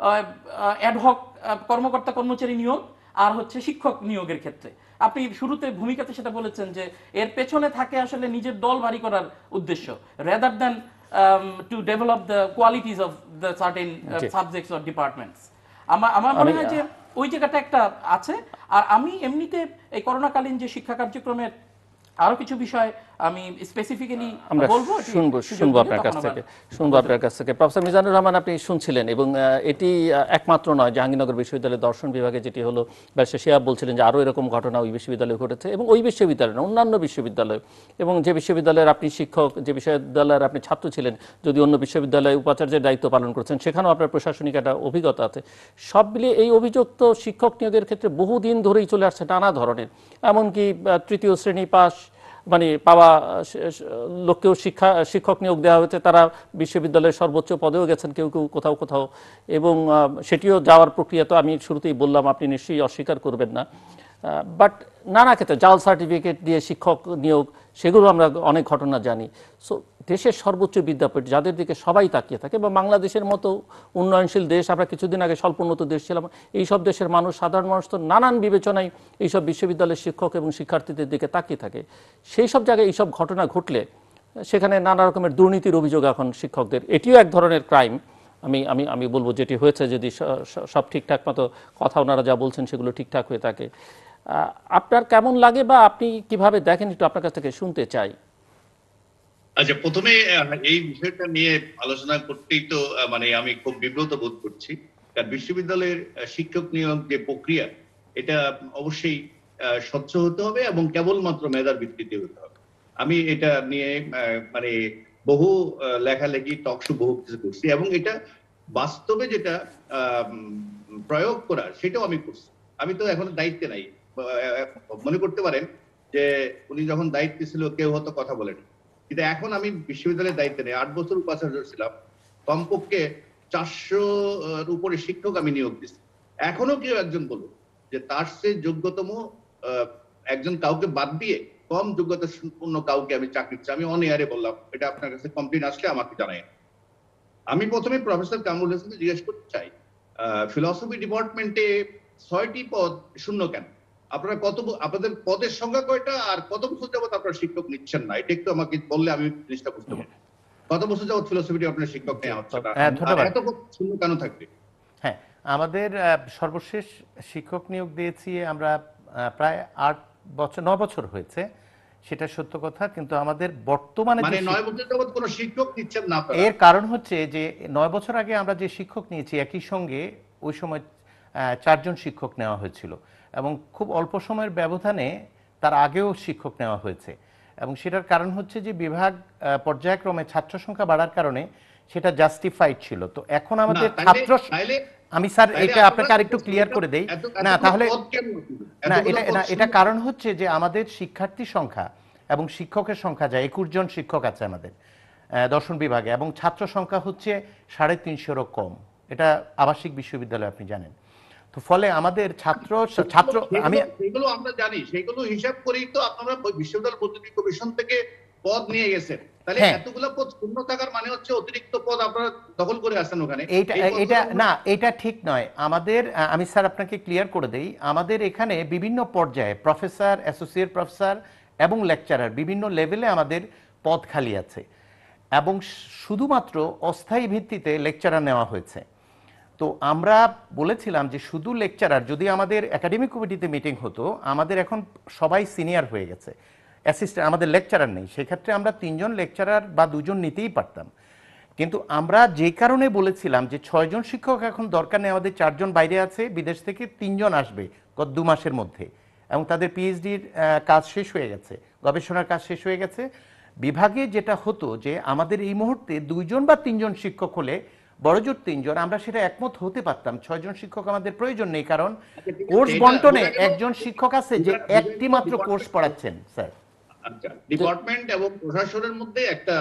অ্যাডহক কর্মকর্তা কর্মচারী নিয়োগ আর হচ্ছে শিক্ষক নিয়োগের ক্ষেত্রে। আপনি শুরুতে ভূমিকাতে সেটা বলেছেন যে এর পেছনে থাকে আসলে নিজের দল ভারী করার উদ্দেশ্য, rather than to develop the qualities of the certain subjects or departments. আমার আমার মনে হয় যে ওই জায়গাটা একটা আছে। আর আমি এমনিতে এই করোনাকালীন যে শিক্ষা কার্যক্রমের আরো কিছু বিষয় আমি স্পেসিফিক্যালি বলবো, শুনবো শুনবো আপনার কাছ থেকে শুনবো আপনার কাছ থেকে প্রফেসর মিজানুর রহমান, আপনি শুনছিলেন এবং এটি একমাত্র নয়, জাহাঙ্গীরনগর বিশ্ববিদ্যালয়ের দর্শন বিভাগে যেটি হলো ব্যারিস্টার শিহাব বলছিলেন যে আরও এরকম ঘটনা ওই বিশ্ববিদ্যালয়ে ঘটেছে এবং ওই বিশ্ববিদ্যালয় না অন্যান্য বিশ্ববিদ্যালয়, এবং যে বিশ্ববিদ্যালয়ের আপনি শিক্ষক, যে বিশ্ববিদ্যালয়ের আপনি ছাত্র ছিলেন, যদি অন্য বিশ্ববিদ্যালয়ে উপাচার্যের দায়িত্ব পালন করছেন সেখানেও আপনার প্রশাসনিক একটা অভিজ্ঞতা আছে, সব মিলিয়ে এই অভিযোগ তো শিক্ষক নিয়োগের ক্ষেত্রে বহুদিন ধরেই চলে আসছে নানা ধরনের, এমনকি তৃতীয় শ্রেণী পাস মানে পাওয়া লোককেও শিক্ষা শিক্ষক নিয়োগ দেওয়া হয়েছে, তারা বিশ্ববিদ্যালয়ের সর্বোচ্চ পদেও গেছেন কেউ কেউ কোথাও কোথাও, এবং সেটিও যাওয়ার প্রক্রিয়া তো আমি শুরুতেই বললাম, আপনি নিশ্চয়ই অস্বীকার করবেন না। বাট নানা ক্ষেত্রে জাল সার্টিফিকেট দিয়ে শিক্ষক নিয়োগ, সেগুলো আমরা অনেক ঘটনা জানি। সো দেশের সর্বোচ্চ বিদ্যাপীঠ যাদের দিকে সবাই তাকিয়ে থাকে, বা বাংলাদেশের মতো উন্নয়নশীল দেশ, আমরা কিছুদিন আগে স্বল্পোন্নত দেশ ছিলাম, এইসব দেশের মানুষ, সাধারণ মানুষ তো নানান বিবেচনায় এইসব বিশ্ববিদ্যালয়ের শিক্ষক এবং শিক্ষার্থীদের দিকে তাকিয়ে থাকে। সেই সব জায়গায় এইসব ঘটনা ঘটলে সেখানে নানা রকমের দুর্নীতির অভিযোগ এখন শিক্ষকদের, এটিও এক ধরনের ক্রাইম। আমি আমি আমি বলবো যেটি হয়েছে, যদি সব ঠিকঠাক মতো কথা ওনারা যা বলছেন সেগুলো ঠিকঠাক হয়ে থাকে, আপনার কেমন লাগে বা আপনি কিভাবে দেখেন, একটু আপনার কাছ থেকে শুনতে চাই। আচ্ছা, প্রথমে এই বিষয়টা নিয়ে আলোচনা করতেই তো মানে আমি খুব বিব্রত বোধ করছি, কারণ বিশ্ববিদ্যালয়ের শিক্ষক নিয়োগ যে প্রক্রিয়া, এটা অবশ্যই স্বচ্ছ হতে হবে এবং কেবলমাত্র মেধার ভিত্তিতে হতে হবে। আমি এটা নিয়ে মানে বহু লেখালেখি টক শো বহু কিছু করছি, এবং এটা বাস্তবে যেটা প্রয়োগ করা সেটাও আমি করছি। আমি তো এখন দায়িত্বে নাই। মনে করতে পারেন যে উনি যখন দায়িত্বে ছিল কেউ হয়তো কথা বলেনি, কিন্তু এখন আমি বিশ্ববিদ্যালয়ের দায়িত্বে নেই। আট বছর উপাচার্য ছিলাম, কমপক্ষে চারশো উপরে শিক্ষক আমি নিয়োগ দিচ্ছি। এখনো কেউ একজন বলুন যে তার চেয়ে যোগ্যতম একজন কাউকে বাদ দিয়ে কম যোগ্যতা সম্পন্ন কাউকে আমি চাকরি দিচ্ছি, আমি অন এয়ারে বললাম। এটা আপনার কাছে কমপ্লেইন আসলে আমাকে জানাই। আমি প্রথমে প্রফেসর কামরুল হাসানকে জিজ্ঞেস করতে চাই, ফিলসফি ডিপার্টমেন্টে ছয়টি পদ শূন্য কেন? আপনারা কত, আপনাদের পদের সংখ্যা কয়টা, আর কত বছর যাবত আপনারা শিক্ষক নিচ্ছেন না? এটা একটু আমাকে বললে আমি জিনিসটা বুঝতে পারবো। কত বছর যাবত ফিলসফি ডিপার্টমেন্টে শিক্ষক নেওয়া হচ্ছে না, এত শূন্য কেন থাকবে? হ্যাঁ, আমাদের সর্বশেষ শিক্ষক নিয়োগ দিয়েছি আমরা প্রায় আট বছর নয় বছর হয়েছে, সেটা সত্য কথা। কিন্তু আমাদের বর্তমানে মানে নয় বছর যাবত কোনো শিক্ষক নিচ্ছেন না। এর কারণ হচ্ছে যে নয় বছর আগে আমরা যে শিক্ষক নিয়েছি একই সঙ্গে ওই সময় চারজন শিক্ষক নেওয়া হয়েছিল, এবং খুব অল্প সময়ের ব্যবধানে তার আগেও শিক্ষক নেওয়া হয়েছে। এবং সেটার কারণ হচ্ছে যে বিভাগ পর্যায়ক্রমে ছাত্র সংখ্যা বাড়ার কারণে সেটা জাস্টিফাইড ছিল। তো এখন আমাদের ছাত্র, আমি স্যার এটা আপনাকে আরেকটু ক্লিয়ার করে দেই না, তাহলে না, এটা না, এটা কারণ হচ্ছে যে আমাদের শিক্ষার্থী সংখ্যা এবং শিক্ষকের সংখ্যা যা একুশ জন শিক্ষক আছে আমাদের দর্শন বিভাগে, এবং ছাত্র সংখ্যা হচ্ছে সাড়ে তিনশোরও কম। এটা আবাসিক বিশ্ববিদ্যালয়, আপনি জানেন। তো ফলে আমাদের ছাত্র ছাত্র আমি সেগুলো আমরা জানি, সেগুলো হিসাব করেই তো আপনারা বিশ্ববিদ্যালয় প্রতিনিধি কমিশন থেকে পদ নিয়ে গেছেন। তাহলে এতগুলো পদ শূন্য থাকার মানে হচ্ছে অতিরিক্ত পদ আপনারা দখল করে আছেন ওখানে। এইটা এটা না, এটা ঠিক নয়। আমাদের, আমি স্যার আপনাকে ক্লিয়ার করে দেই, আমাদের এখানে বিভিন্ন পর্যায়ে প্রফেসর, অ্যাসোসিয়েট প্রফেসর এবং লেকচারার বিভিন্ন লেভেলে আমাদের পদ খালি আছে, এবং শুধুমাত্র অস্থায়ী ভিত্তিতে লেকচারার নেওয়া হয়েছে। তো আমরা বলেছিলাম যে শুধু লেকচারার, যদি আমাদের একাডেমিক কমিটিতে মিটিং হতো, আমাদের এখন সবাই সিনিয়র হয়ে গেছে, অ্যাসিস্ট্যান্ট, আমাদের লেকচারার নেই, সেক্ষেত্রে আমরা তিনজন লেকচারার বা দুজন নিতেই পারতাম। কিন্তু আমরা যে কারণে বলেছিলাম যে ছয়জন শিক্ষক এখন দরকার নেই, আমাদের চারজন বাইরে আছে, বিদেশ থেকে তিনজন আসবে গত দু মাসের মধ্যে, এবং তাদের পিএইচডির কাজ শেষ হয়ে গেছে, গবেষণার কাজ শেষ হয়ে গেছে। বিভাগে যেটা হতো যে আমাদের এই মুহূর্তে দুইজন বা তিনজন শিক্ষক হলে, বড়জোর তিনজন, আমরা সেটা একমত হতে পারতাম। ছয়জন শিক্ষক আমাদের প্রয়োজন নেই, কারণ কোর্স বন্টনে একজন শিক্ষক আছে যে একটি মাত্র কোর্স পড়াচ্ছেন। স্যার, আচ্ছা, ডিপার্টমেন্ট এবং প্রশাসনের মধ্যে একটা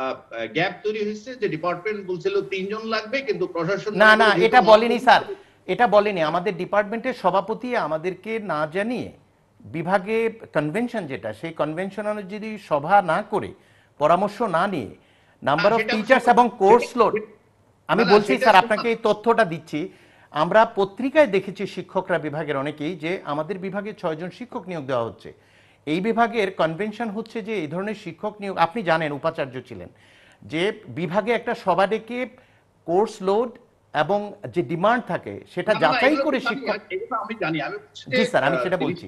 গ্যাপ তৈরি হয়েছে, যে ডিপার্টমেন্ট বলছিল তিনজন লাগবে, কিন্তু প্রশাসন না না, এটা বলেনি স্যার, এটা বলেনি। আমাদের ডিপার্টমেন্টের সভাপতি আমাদেরকে না জানিয়ে বিভাগে কনভেনশন যেটা, সেই কনভেনশন অনুযায়ী সভা না করে, পরামর্শ না নিয়ে, নাম্বার অফ টিচার্স এবং কোর্স লোড, আমি বলছি স্যার আপনাকে এই তথ্যটা দিচ্ছি, আমরা পত্রিকায় দেখেছি শিক্ষকরা বিভাগের অনেকেই যে আমাদের বিভাগে ছয়জন শিক্ষক নিয়োগ দেওয়া হচ্ছে। এই বিভাগের কনভেনশন হচ্ছে যে এই ধরনের শিক্ষক নিয়োগ, আপনি জানেন, উপাচার্য ছিলেন, যে বিভাগে একটা সভা ডেকে কোর্স লোড এবং যে ডিমান্ড থাকে সেটা যাচাই করে শিক্ষক, আমি জানি, আমি জি স্যার আমি সেটা বলছি,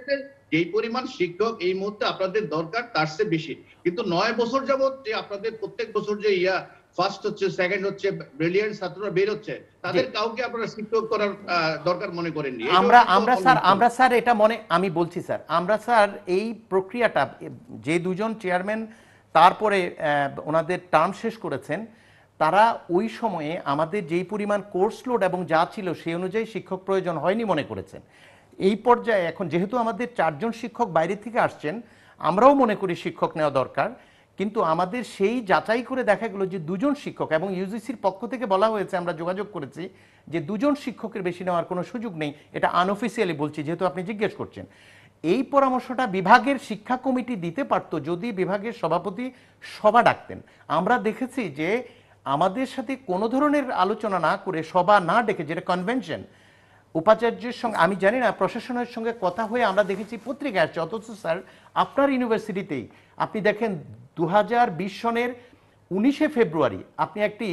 এই পরিমাণ শিক্ষক এই মুহূর্তে আপনাদের দরকার তার চেয়ে বেশি। কিন্তু নয় বছর যাবত যে আপনাদের প্রত্যেক বছর যে ইয়া ফার্স্ট হচ্ছে, সেকেন্ড হচ্ছে, ব্রিলিয়ান্ট ছাত্ররা বের হচ্ছে, তাদের কাউকে আপনারা শিক্ষক করার দরকার মনে করেননি। আমরা আমরা স্যার আমরা স্যার এটা মনে, আমি বলছি স্যার, আমরা স্যার এই প্রক্রিয়াটা, যে দুজন চেয়ারম্যান তারপরে ওনাদের টার্ম শেষ করেছেন, তারা ওই সময়ে আমাদের যেই পরিমাণ কোর্স লোড এবং যা ছিল সেই অনুযায়ী শিক্ষক প্রয়োজন হয়নি মনে করেছেন। এই পর্যায়ে এখন যেহেতু আমাদের চারজন শিক্ষক বাইরে থেকে আসছেন, আমরাও মনে করি শিক্ষক নেওয়া দরকার, কিন্তু আমাদের সেই যাচাই করে দেখা গেল যে দুজন শিক্ষক, এবং ইউজিসির পক্ষ থেকে বলা হয়েছে, আমরা যোগাযোগ করেছি যে দুজন শিক্ষকের বেশি নেওয়ার কোনো সুযোগ নেই। এটা আনঅফিসিয়ালি বলছি, যেহেতু আপনি জিজ্ঞেস করছেন। এই পরামর্শটা বিভাগের শিক্ষা কমিটি দিতে পারতো যদি বিভাগের সভাপতি সভা ডাকতেন। আমরা দেখেছি যে আমাদের সাথে কোনো ধরনের আলোচনা না করে, সভা না ডেকে, যেটা কনভেনশন, উপাচার্যের সঙ্গে, আমি জানি না, প্রশাসনের সঙ্গে কথা হয়ে আমরা দেখেছি পত্রিকায় আসছে। অথচ স্যার আপনার ইউনিভার্সিটিতেই আপনি দেখেন দু হাজার বিশ সনের উনিশে ফেব্রুয়ারি আপনি একটি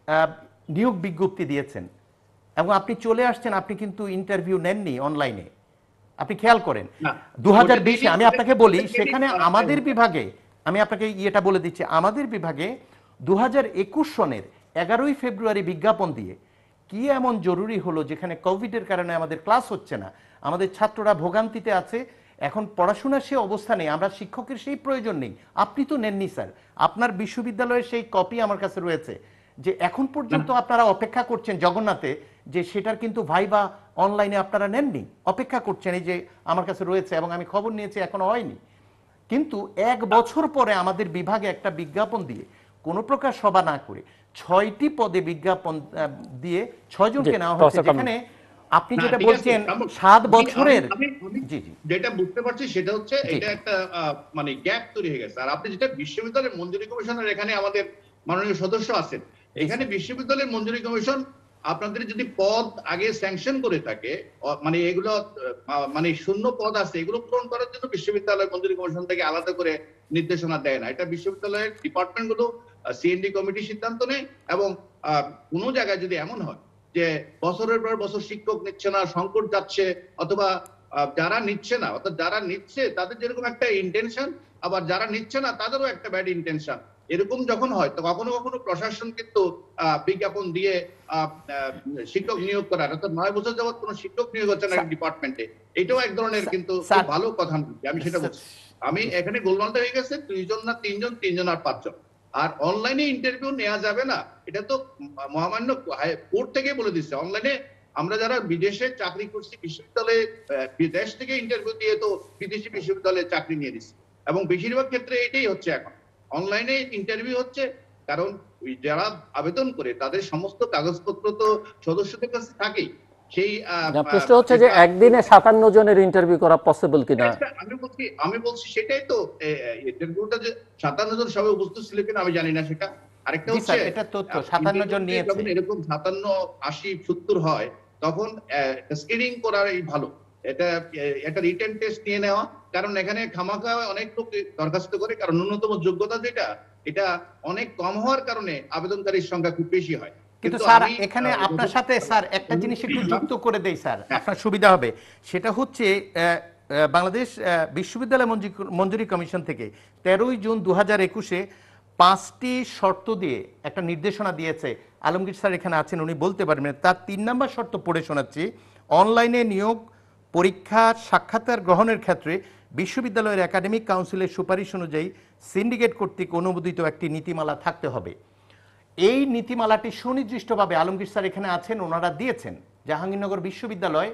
নিয়োগ বিজ্ঞপ্তি দিয়েছেন, এবং আপনি চলে আসছেন, আপনি কিন্তু ইন্টারভিউ নেননি অনলাইনে, আপনি খেয়াল করেন। দু হাজার বিশে আমি আপনাকে বলি, সেখানে আমাদের বিভাগে, আমি আপনাকে ইয়েটা বলে দিচ্ছি, আমাদের বিভাগে দু হাজার একুশ সনের এগারোই ফেব্রুয়ারি বিজ্ঞাপন দিয়ে, কি এমন জরুরি হলো যেখানে কোভিডের কারণে আমাদের ক্লাস হচ্ছে না, আমাদের ছাত্ররা ভোগান্তিতে আছে, এখন পড়াশোনার সেই অবস্থা নেই, আমরা শিক্ষকের সেই প্রয়োজন নেই। আপনি তো নেননি স্যার, আপনার বিশ্ববিদ্যালয়ের সেই কপি আমার কাছে রয়েছে, যে এখন পর্যন্ত আপনারা অপেক্ষা করছেন জগন্নাথে, যে সেটার কিন্তু ভাইবা অনলাইনে আপনারা নেননি, অপেক্ষা করছেন, এই যে আমার কাছে রয়েছে এবং আমি খবর নিয়েছি এখনো হয়নি। কিন্তু এক বছর পরে আমাদের বিভাগে একটা বিজ্ঞাপন দিয়ে কোনো প্রকার সভা না করে ছয়টি পদে বিজ্ঞাপন দিয়ে ছয়জনকে নেওয়া হচ্ছে, যেখানে আপনি যেটা বলছেন সাত বছরের, জি জি যেটা বুঝতে পারছি সেটা হচ্ছে এটা একটা মানে গ্যাপ তৈরি হয়ে গেছে। আর আপনি যেটা বিশ্ববিদ্যালয়ের মঞ্জুরি কমিশনের, এখানে আমাদের মাননীয় সদস্য আছেন, এখানে বিশ্ববিদ্যালয়ের মঞ্জুরি কমিশন আপনাদের যদি পদ আগে স্যাংশন করে থাকে, মানে এগুলো মানে শূন্য পদ আছে, এগুলো পূরণ করার জন্য বিশ্ববিদ্যালয় মঞ্জুরি কমিশন থেকে আলাদা করে নির্দেশনা দেয় না। এটা বিশ্ববিদ্যালয়ের ডিপার্টমেন্ট গুলো সিএনডি কমিটি সিদ্ধান্ত নেয়। এবং কোনো জায়গায় যদি এমন হয় যে বছরের পর বছর শিক্ষক নিচ্ছে না, সংকট যাচ্ছে, অথবা যারা নিচ্ছে না, অর্থাৎ যারা নিচ্ছে তাদের যেরকম একটা ইন্টেনশন, আবার যারা নিচ্ছে না তাদেরও একটা ব্যাড ইন্টেনশন, এরকম যখন হয় তো কখনো কখনো প্রশাসন কিন্তু বিজ্ঞাপন দিয়ে শিক্ষক নিয়োগ করার, অর্থাৎ নয় বছর যাবত কোনো শিক্ষক নিয়োগ হচ্ছে না ডিপার্টমেন্টে, এটাও এক ধরনের কিন্তু ভালো কথা নয়। আমি সেটা বলছি, আমি এখানে গোলমালটা হয়ে গেছে দুইজন না তিনজন, তিনজন আর পাঁচজন। আর অনলাইনে ইন্টারভিউ নেওয়া যাবে না, এটা তো মহামান্য কোর্ট থেকে বলে দিচ্ছে। অনলাইনে আমরা যারা বিদেশে চাকরি করছি, বিশ্ববিদ্যালয়ে বিদেশ থেকে ইন্টারভিউ দিয়ে তো বিদেশি বিশ্ববিদ্যালয়ে চাকরি নিয়ে দিচ্ছে, এবং বেশিরভাগ ক্ষেত্রে এটাই হচ্ছে এখন, অনলাইনে ইন্টারভিউ হচ্ছে। কারণ যারা আবেদন করে তাদের সমস্ত কাগজপত্র তো সদস্যদের কাছে থাকেই। সেই প্রশ্ন হচ্ছে যে একদিনে সাতান্ন জনের ইন্টারভিউ করা পসিবল কিনা। আমি বলছি আমি বলছি সেটাই তো, ইন্টারভিউটা যে সাতান্ন জন সবাই উপস্থিত ছিল কিনা আমি জানি না সেটা। আরেকটা হচ্ছে এটা তথ্য সাতান্ন জন নিয়েছে, যখন এরকম সাতান্ন আশি সত্তর হয় তখন স্ক্রিনিং করাই ভালো, এটা একটা রিটেন টেস্ট নিয়ে নেওয়া। কারণ এখানে খামাখা অনেক লোক দরখাস্ত করে, কারণ ন্যূনতম যোগ্যতা যেটা এটা অনেক কম হওয়ার কারণে আবেদনকারীর সংখ্যা খুব বেশি হয়। কিন্তু স্যার এখানে আপনার সাথে স্যার একটা জিনিস একটু যুক্ত করে দেই স্যার, আপনার সুবিধা হবে। সেটা হচ্ছে বাংলাদেশ বিশ্ববিদ্যালয় মঞ্জুরি কমিশন থেকে তেরোই জুন দু হাজার একুশে পাঁচটি শর্ত দিয়ে একটা নির্দেশনা দিয়েছে। আলমগীর স্যার এখানে আছেন, উনি বলতে পারবেন। তার তিন নম্বর শর্ত পড়ে শোনাচ্ছি। অনলাইনে নিয়োগ পরীক্ষা সাক্ষাৎকার গ্রহণের ক্ষেত্রে বিশ্ববিদ্যালয়ের একাডেমিক কাউন্সিলের সুপারিশ অনুযায়ী সিন্ডিকেট কর্তৃক অনুমোদিত একটি নীতিমালা থাকতে হবে। এই নীতিমালাটি সুনির্দিষ্টভাবে আলমগীর স্যার এখানে আছেন, ওনারা দিয়েছেন। জাহাঙ্গীরনগর বিশ্ববিদ্যালয়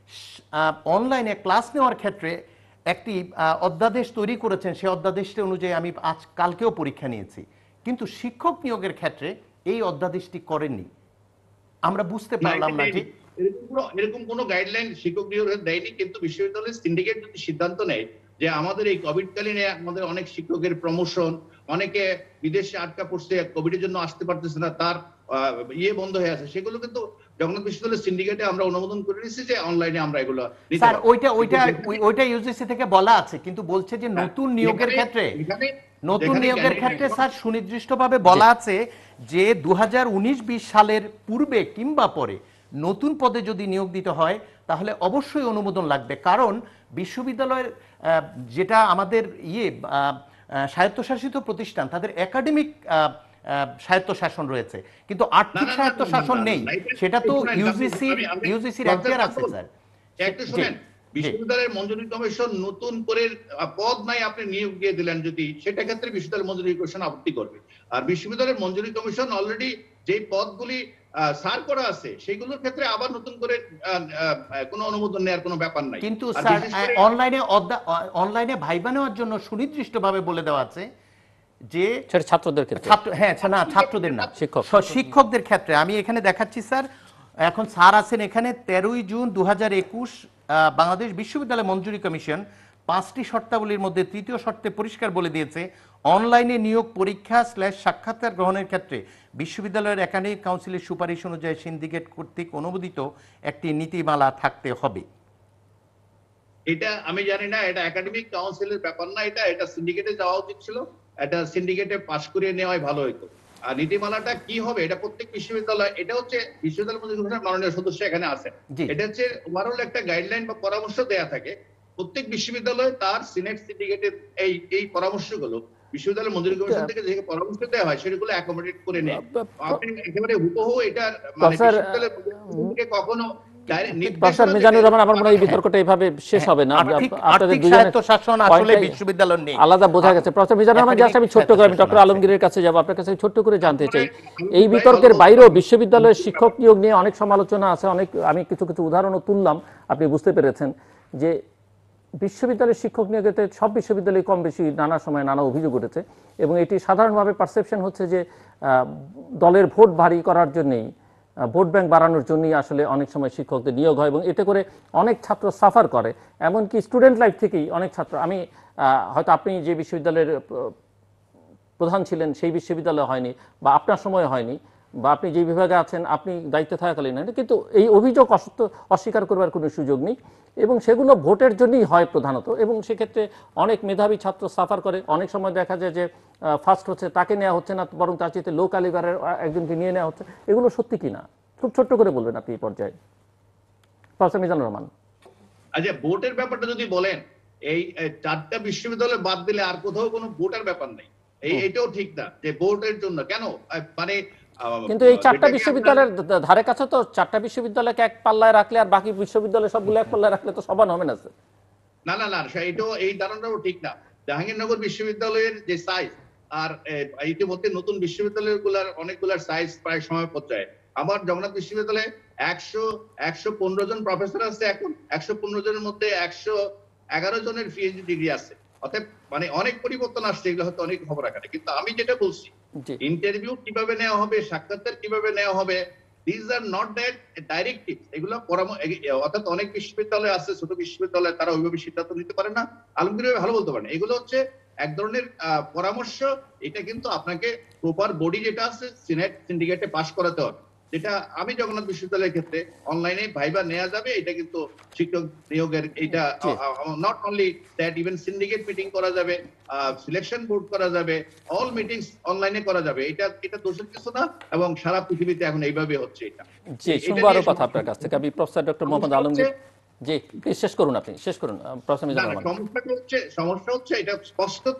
অনলাইনে ক্লাস নেওয়ার ক্ষেত্রে একটি অধ্যাদেশ তৈরি করেছেন, সেই অধ্যাদেশটি অনুযায়ী আমি আজ কালকেও পরীক্ষা নিয়েছি, কিন্তু শিক্ষক নিয়োগের ক্ষেত্রে এই অধ্যাদেশটি করেননি। আমরা বুঝতে পারলাম না যে এরকম কোনো গাইডলাইন শিক্ষক নিয়োগের দেয়নি। কিন্তু বিশ্ববিদ্যালয়ের সিন্ডিকেট যদি সিদ্ধান্ত নেয় যে আমাদের এই কোভিড কালীনে আমাদের অনেক শিক্ষকের প্রমোশন, অনেকে বিদেশে আটকা পড়ছে, কোভিডের জন্য আসতে পারতেছে না, তার ইয়ে বন্ধ হয়ে আছে, সেগুলো কিন্তু জগন্নাথ বিশ্ববিদ্যালয়ের সিন্ডিকেটে আমরা অনুমোদন করে নিয়েছি যে অনলাইনে আমরা এগুলো নিতে স্যার ওইটা ওইটা ওইটা ইউজিসি থেকে বলা আছে, কিন্তু বলছে যে নতুন নিয়োগের ক্ষেত্রে নতুন নিয়োগের ক্ষেত্রে স্যার সুনির্দিষ্টভাবে বলা আছে যে দু হাজার উনিশ বিশ সালের পূর্বে কিংবা পরে নতুন পদে যদি নিয়োগ দিতে হয় তাহলে অবশ্যই অনুমোদন লাগবে। কারণ বিশ্ববিদ্যালয়ের যেটা আমাদের ইয়ে স্বায়ত্তশাসিত প্রতিষ্ঠান, তাদের একাডেমিক স্বায়ত্তশাসন রয়েছে, কিন্তু আর্থিক স্বায়ত্তশাসন নেই। সেটা তো ইউজিসি ইউজিসির এখতিয়ার আছে স্যার। একটু শুনেন, বিশ্ববিদ্যালয়ের মঞ্জুরি কমিশন নতুন করে পদ নাই আপনি নিয়োগ দিয়ে দিলেন, যদি সেটা ক্ষেত্রে বিশ্ববিদ্যালয় মঞ্জুরি কমিশন আপত্তি করবে। আর বিশ্ববিদ্যালয়ের মঞ্জুরি কমিশন অলরেডি যে পদগুলি সার করা আছে সেগুলোর ক্ষেত্রে আবার নতুন করে কোনো অনুমোদন নেওয়ার কোনো ব্যাপার নাই। কিন্তু স্যার অনলাইনে অনলাইনে ভাইবা নেওয়ার জন্য সুনির্দিষ্টভাবে বলে দেওয়া আছে যে ছাত্রদের ক্ষেত্রে, হ্যাঁ না ছাত্রদের না, শিক্ষক শিক্ষকদের ক্ষেত্রে। আমি এখানে দেখাচ্ছি স্যার, এখন স্যার আছেন এখানে। তেরোই জুন দু হাজার একুশ বাংলাদেশ বিশ্ববিদ্যালয় মঞ্জুরি কমিশন পাঁচটি শর্তাবলীর মধ্যে তৃতীয় শর্তে পরিষ্কার বলে দিয়েছে অনলাইনে নিয়োগ পরীক্ষা স্ল্যাশ সাক্ষাৎকার গ্রহণের ক্ষেত্রে বিশ্ববিদ্যালয়ের একাডেমিক কাউন্সিলের সুপারিশ অনুযায়ী সিন্ডিকেট কর্তৃক অনুমোদিত একটি নীতিমালা থাকতে হবে। এটা আমি জানি না, এটা একাডেমিক কাউন্সিলের ব্যাপার না, এটা এটা সিন্ডিকেটে যাওয়া উচিত ছিল, এটা সিন্ডিকেটে পাশ করিয়ে নেওয়াই ভালো হতো। আর নীতিমালাটা কি হবে এটা প্রত্যেক বিশ্ববিদ্যালয়, এটা হচ্ছে বিশ্ববিদ্যালয় মঞ্জুরি কমিশনের মাননীয় সদস্য এখানে আছেন, এটা হচ্ছে ওভারঅল একটা গাইডলাইন বা পরামর্শ দেয়া থাকে। প্রত্যেক বিশ্ববিদ্যালয় তার সিনেট সিন্ডিকেটের এই এই পরামর্শগুলো বিশ্ববিদ্যালয় মঞ্জুরি কমিশন থেকে যে পরামর্শ দেওয়া হয় সেগুলো অ্যাকোমোডেট করে নেয়। আপনি একেবারে হুবহু এটা মানে বিশ্ববিদ্যালয়ের কখনো প্রফেসর মিজানুর রহমান, আমার মনে হয় এই বিতর্কটা এইভাবে শেষ হবে না। আর্থিক আপনাদের আর্থিক দুজনের স্বায়ত্তশাসন আসলে পয়েন্টটাই বিশ্ববিদ্যালয় নেই। আলাদা বোঝা গেছে। প্রফেসর মিজানুর রহমান, জাস্ট আমি ছোট্ট করে আমি ডক্টর আছে। আলমগীরের কাছে যাব, আপনার কাছে ছোট্ট করে জানতে চাই, এই বিতর্কের বাইরেও বিশ্ববিদ্যালয়ের শিক্ষক নিয়োগ নিয়ে অনেক সমালোচনা আছে, অনেক আমি কিছু কিছু উদাহরণও তুললাম, আপনি বুঝতে পেরেছেন যে বিশ্ববিদ্যালয়ের শিক্ষক নিয়োগেতে সব বিশ্ববিদ্যালয়ে কম বেশি নানা সময় নানা অভিযোগ উঠেছে, এবং এটি সাধারণভাবে পারসেপশন হচ্ছে যে আহ, দলের ভোট ভারী করার জন্যই, ভোট ব্যাংক বাড়ানোর জন্যই আসলে অনেক সময় শিক্ষকদের নিয়োগ হয়, এবং এতে করে অনেক ছাত্র সাফার করে। এমনকি স্টুডেন্ট লাইফ থেকেই অনেক ছাত্র, আমি আহ, হয়তো আপনি যে বিশ্ববিদ্যালয়ের প্রধান ছিলেন সেই বিশ্ববিদ্যালয় হয়নি, বা আপনার সময় হয়নি, বা আপনি যে বিভাগে আছেন আপনি দায়িত্বে থাকাকালীন হয়নি, কিন্তু এই অভিযোগ অসত্য অস্বীকার করবার কোনো সুযোগ নেই, এবং সেগুলো ভোটের জন্যই হয় প্রধানত, এবং সেক্ষেত্রে অনেক মেধাবী ছাত্র সাফার করে। অনেক সময় দেখা যায় যে ফার্স্ট হচ্ছে তাকে নেওয়া হচ্ছে না, বরং তার চেয়ে লো ক্যালিবারের একজনকে নিয়ে নেওয়া হচ্ছে। এগুলো সত্যি কি না, খুব ছোট্ট করে বলবেন আপনি এই পর্যায়ে, প্রফেসর মিজানুর রহমান। আচ্ছা, ভোটের ব্যাপারটা যদি বলেন, এই চারটা বিশ্ববিদ্যালয় বাদ দিলে আর কোথাও কোনো ভোটের ব্যাপার নেই, এই এটাও ঠিক না যে ভোটের জন্য কেন, মানে কিন্তু এই চারটা বিশ্ববিদ্যালয়ের ধারে কাছে তো চারটা বিশ্ববিদ্যালয়কে এক পাল্লায় রাখলে আর বাকি বিশ্ববিদ্যালয় সবগুলো এক পাল্লায় রাখলে তো সমান হবে না স্যার। না না না, এটাও এই ধারণাটাও ঠিক না। জাহাঙ্গীরনগর বিশ্ববিদ্যালয়ের যে সাইজ আর ইতিমধ্যে নতুন বিশ্ববিদ্যালয়গুলোর অনেকগুলোর সাইজ প্রায় সময় পর্যায়ে, আমার জগন্নাথ বিশ্ববিদ্যালয়ে একশো একশো পনেরো জন প্রফেসর আছে, এখন একশো পনেরো জনের মধ্যে একশো এগারো জনের পিএইচডি ডিগ্রি আছে, অর্থাৎ মানে অনেক পরিবর্তন আসছে, এগুলো হয়তো অনেক খবর রাখা। কিন্তু আমি যেটা বলছি, ইন্টারভিউ কিভাবে নেওয়া হবে, সাক্ষাৎকার কিভাবে নেওয়া হবে, this are not that directive, এগুলো অর্থাৎ অনেক বিশ্ববিদ্যালয় আছে, ছোট বিশ্ববিদ্যালয়, তারা ওইভাবে সিদ্ধান্ত নিতে পারে না, আলমগীর ভালো বলতে পারেন। এগুলো হচ্ছে এক ধরনের পরামর্শ, এটা কিন্তু আপনাকে প্রপার বডি যেটা আছে সিনেট সিন্ডিকেটে পাস করাতে হবে, যেটা আমি জগন্নাথ বিশ্ববিদ্যালয়ের ক্ষেত্রে অনলাইনে ভাইবা নেওয়া যাবে, এটা কিন্তু শিক্ষক নিয়োগের এটা not only that, even syndicate meeting করা যাবে, সিলেকশন বোর্ড করা যাবে, অল মিটিংস অনলাইনে করা যাবে, এটা এটা দোষের কিছু না, এবং সারা পৃথিবীতে এখন এইভাবে হচ্ছে এটা। জি, শুনবো আরো কথা আপনার কাছ থেকে। আমি প্রফেসর ডক্টর মোহাম্মদ আলমগীর, জি প্লিজ শেষ করুন, আপনি শেষ করুন প্রফেসর মিজানুর রহমান। সমস্যা হচ্ছে সমস্যা হচ্ছে এটা স্পষ্টত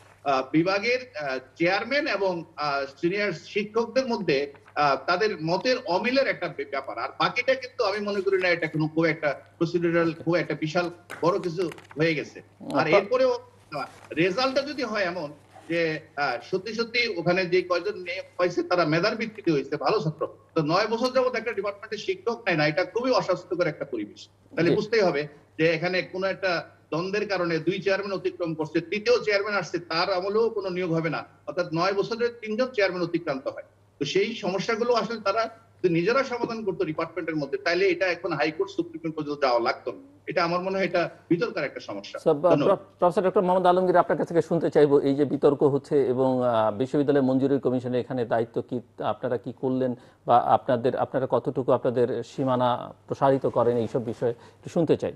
বিভাগের চেয়ারম্যান এবং সিনিয়র শিক্ষকদের মধ্যে তাদের মতের অমিলের একটা ব্যাপার, আর বাকিটা কিন্তু আমি মনে করি না এটা কোনো খুব একটা প্রসিডিউরাল খুব একটা বিশাল বড় কিছু হয়ে গেছে। আর এরপরেও রেজাল্টটা যদি হয় এমন যে সত্যি সত্যি ওখানে যে কয়জন হয়েছে তারা মেধার ভিত্তিতে হয়েছে, ভালো ছাত্র, তো নয় বছর যাবত একটা ডিপার্টমেন্টের শিক্ষক নেয় না, এটা খুবই অস্বাস্থ্যকর একটা পরিবেশ। তাহলে বুঝতেই হবে যে এখানে কোনো একটা দ্বন্দ্বের কারণে দুই চেয়ারম্যান অতিক্রম করছে, তৃতীয় চেয়ারম্যান আসছে, তার আমলেও কোনো নিয়োগ হবে না, অর্থাৎ নয় বছরের তিনজন চেয়ারম্যান অতিক্রান্ত হয়। তো সেই সমস্যাগুলো আসলে তারা নিজেরা সমাধান করতো ডিপার্টমেন্টের মধ্যে, তাইলে এটা এখন হাইকোর্ট সুপ্রিম কোর্ট পর্যন্ত যাওয়া লাগতো না। এটা আমার মনে হয় এটা বিতর্কের একটা সমস্যা। প্রফেসর ডক্টর মোহাম্মদ আলমগীর, আপনার কাছ থেকে শুনতে চাইবো, এই যে বিতর্ক হচ্ছে এবং বিশ্ববিদ্যালয় মঞ্জুরি কমিশনের এখানে দায়িত্ব কি, আপনারা কি করলেন, বা আপনাদের আপনারা কতটুকু আপনাদের সীমানা প্রসারিত করেন, এইসব বিষয়ে একটু শুনতে চাই।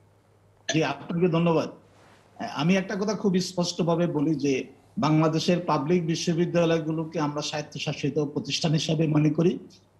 জি, আপনাকে ধন্যবাদ। আমি একটা কথা খুব স্পষ্টভাবে বলি যে বাংলাদেশের পাবলিক বিশ্ববিদ্যালয়গুলোকে আমরা স্বায়ত্তশাসিত প্রতিষ্ঠান হিসাবে মনে করি,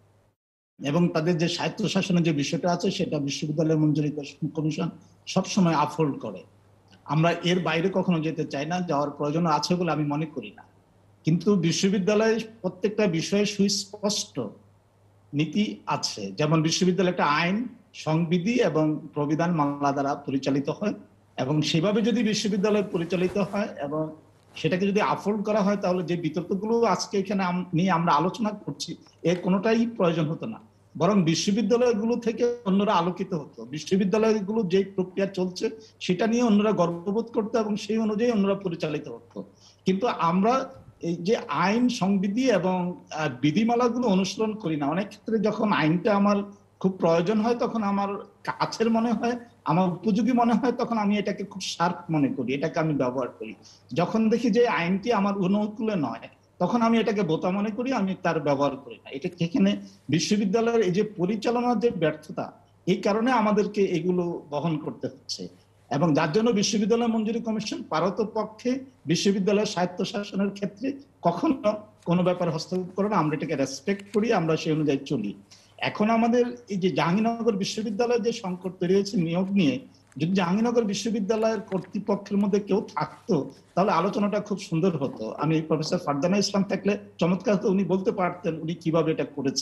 এবং তাদের যে স্বায়ত্তশাসনের যে বিষয়টা আছে সেটা বিশ্ববিদ্যালয় মঞ্জুরি কমিশন সবসময় আপহোল্ড করে। আমরা এর বাইরে কখনো যেতে চাই না, যাওয়ার প্রয়োজন আছে বলে আমি মনে করি না। কিন্তু বিশ্ববিদ্যালয়ে প্রত্যেকটা বিষয়ে সুস্পষ্ট নীতি আছে, যেমন বিশ্ববিদ্যালয় একটা আইন, সংবিধি এবং প্রবিধান মামলা দ্বারা পরিচালিত হয়, এবং সেভাবে যদি বিশ্ববিদ্যালয় পরিচালিত হয় এবং সেটাকে যদি আফোল্ড করা হয়, তাহলে যে বিতর্কগুলো আজকে এখানে নিয়ে আমরা আলোচনা করছি এর কোনোটাই প্রয়োজন হতো না, বরং বিশ্ববিদ্যালয়গুলো থেকে অন্যরা আলোকিত হতো, বিশ্ববিদ্যালয়গুলো যে প্রক্রিয়া চলছে সেটা নিয়ে অন্যরা গর্ববোধ করতো এবং সেই অনুযায়ী অন্যরা পরিচালিত হতো। কিন্তু আমরা এই যে আইন, সংবিধি এবং বিধিমালাগুলো অনুসরণ করি না। অনেক ক্ষেত্রে যখন আইনটা আমার খুব প্রয়োজন হয়, তখন আমার কাছের মনে হয়, আমার উপযোগী মনে হয়, তখন আমি এটাকে খুব শার্প মনে করি, এটাকে আমি ব্যবহার করি। যখন দেখি যে আইনটি আমার অনুকূলে নয়, তখন আমি এটাকে বোতা মনে করি, আমি তার ব্যবহার করি না। এটা এখানে বিশ্ববিদ্যালয়ের এই যে পরিচালনার যে ব্যর্থতা, এই কারণে আমাদেরকে এগুলো বহন করতে হচ্ছে, এবং যার জন্য বিশ্ববিদ্যালয় মঞ্জুরি কমিশন পারতপক্ষে বিশ্ববিদ্যালয়ের স্বায়ত্তশাসনের ক্ষেত্রে কখনো কোনো ব্যাপার হস্তক্ষেপ করে না। আমরা এটাকে রেসপেক্ট করি, আমরা সেই অনুযায়ী চলি। এখন আমাদের এই যে জাহাঙ্গীরনগর বিশ্ববিদ্যালয়ের যে সংকট তৈরি হয়েছে নিয়োগ নিয়ে, যদি জাহাঙ্গীরনগর বিশ্ববিদ্যালয়ের কর্তৃপক্ষের মধ্যে কেউ থাকতো তাহলে আলোচনাটা খুব সুন্দর হতো। আমি প্রফেসর ফারদানা ইসলাম থাকলে চমৎকার হতো, উনি বলতে পারতেন উনি কিভাবে এটা করেছেন।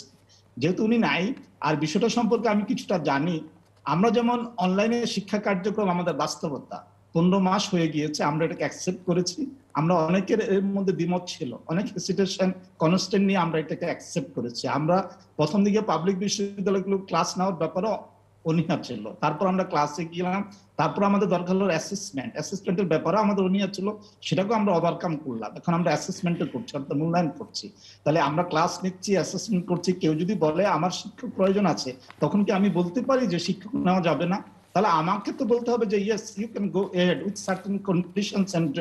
যেহেতু উনি নাই, আর বিষয়টা সম্পর্কে আমি কিছুটা জানি। আমরা যেমন অনলাইনে শিক্ষা কার্যক্রম আমাদের বাস্তবতা, পনেরো মাস হয়ে গিয়েছে, আমরা এটাকে অ্যাকসেপ্ট করেছি। আমরা অনেকের এর মধ্যে দ্বিমত ছিল, অনেক হেসিটেশন কনস্ট্যান্ট নিয়ে আমরা এটাকে অ্যাকসেপ্ট করেছি। আমরা প্রথম দিকে পাবলিক বিশ্ববিদ্যালয়গুলো ক্লাস নেওয়ার ব্যাপারে অনীহা ছিল, তারপর আমরা ক্লাসে গেলাম, তারপর আমাদের দরকার হলো অ্যাসেসমেন্ট, অ্যাসেসমেন্টের ব্যাপারে আমাদের অনীহা ছিল, সেটাকেও আমরা ওভারকাম করলাম। এখন আমরা অ্যাসেসমেন্টে করছি, অর্থাৎ মূল্যায়ন করছি। তাহলে আমরা ক্লাস নিচ্ছি, অ্যাসেসমেন্ট করছি। কেউ যদি বলে আমার শিক্ষক প্রয়োজন আছে, তখন কি আমি বলতে পারি যে শিক্ষক নেওয়া যাবে না? তাহলে আমাকে তো বলতে হবে যে yes you can go ahead with certain conditions and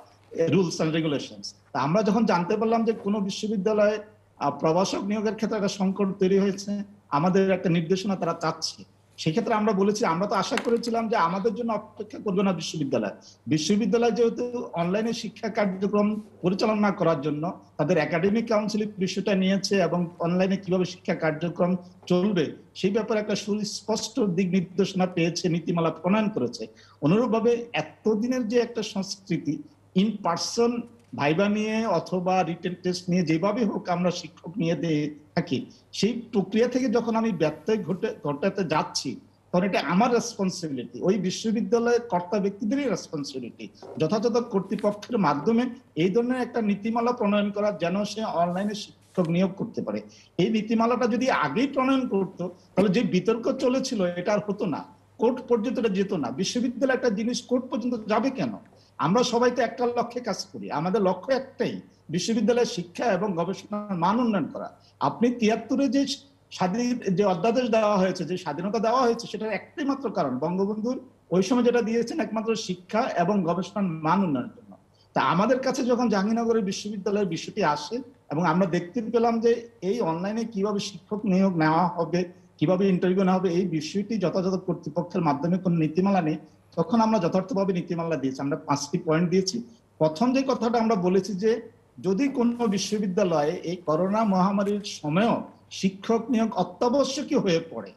rules and regulations. তা আমরা যখন জানতে পারলাম যে কোনো বিশ্ববিদ্যালয়ে প্রভাষক নিয়োগের ক্ষেত্রে একটা সংকট তৈরি হয়েছে, আমাদের একটা নির্দেশনা তারা চাচ্ছে, সেক্ষেত্রে আমরা বলেছি আমরা তো আশা করেছিলাম যে আমাদের জন্য অপেক্ষা করবে না বিশ্ববিদ্যালয়। বিশ্ববিদ্যালয় যেহেতু অনলাইনে শিক্ষা কার্যক্রম পরিচালনা করার জন্য তাদের একাডেমিক কাউন্সিল বিষয়টা নিয়েছে এবং অনলাইনে কিভাবে শিক্ষা কার্যক্রম চলবে সেই ব্যাপারে একটা সুস্পষ্ট দিক নির্দেশনা পেয়েছে, নীতিমালা প্রণয়ন করেছে। অনুরূপভাবে এতদিনের যে একটা সংস্কৃতি, ইন পার্সন ভাইবা নিয়ে অথবা রিটেন টেস্ট নিয়ে যেভাবে হোক আমরা শিক্ষক নিয়ে দিয়ে থাকি, সেই প্রক্রিয়া থেকে যখন আমি ব্যত্যয় ঘটে ঘটাতে যাচ্ছি, তখন এটা আমার রেসপন্সিবিলিটি, ওই বিশ্ববিদ্যালয়ের কর্তা ব্যক্তিদেরই রেসপন্সিবিলিটি যথাযথ কর্তৃপক্ষের মাধ্যমে এই ধরনের একটা নীতিমালা প্রণয়ন করা, যেন সে অনলাইনে শিক্ষক নিয়োগ করতে পারে। এই নীতিমালাটা যদি আগেই প্রণয়ন করতো, তাহলে যে বিতর্ক চলেছিল এটা আর হতো না, কোর্ট পর্যন্ত এটা যেত না। বিশ্ববিদ্যালয় একটা জিনিস কোর্ট পর্যন্ত যাবে কেন? আমরা সবাই তো একটা লক্ষ্যে কাজ করি, আমাদের লক্ষ্য একটাই, বিশ্ববিদ্যালয়ের শিক্ষা এবং গবেষণার মান উন্নয়ন করা। আপনি তিয়াত্তরে যে স্বাধীন যে অধ্যাদেশ দেওয়া হয়েছে, যে স্বাধীনতা দেওয়া হয়েছে, সেটার একটাই মাত্র কারণ বঙ্গবন্ধুর ওই সময় যেটা দিয়েছেন একমাত্র শিক্ষা এবং গবেষণার মান উন্নয়নের জন্য। তা আমাদের কাছে যখন জাহাঙ্গীরনগরের বিশ্ববিদ্যালয়ের বিষয়টি আসে এবং আমরা দেখতে পেলাম যে এই অনলাইনে কিভাবে শিক্ষক নিয়োগ নেওয়া হবে, কিভাবে ইন্টারভিউ নেওয়া হবে, এই বিষয়টি যথাযথ কর্তৃপক্ষের মাধ্যমে কোনো নীতিমালা নেই, তখন আমরা যথার্থভাবে নীতিমালা দিয়েছি। আমরা পাঁচটি পয়েন্ট দিয়েছি। প্রথম যে কথাটা আমরা বলেছি যে যদি কোনো বিশ্ববিদ্যালয়ে এই করোনা মহামারীর সময়ও শিক্ষক নিয়োগ অত্যাবশ্যকীয় হয়ে পড়ে,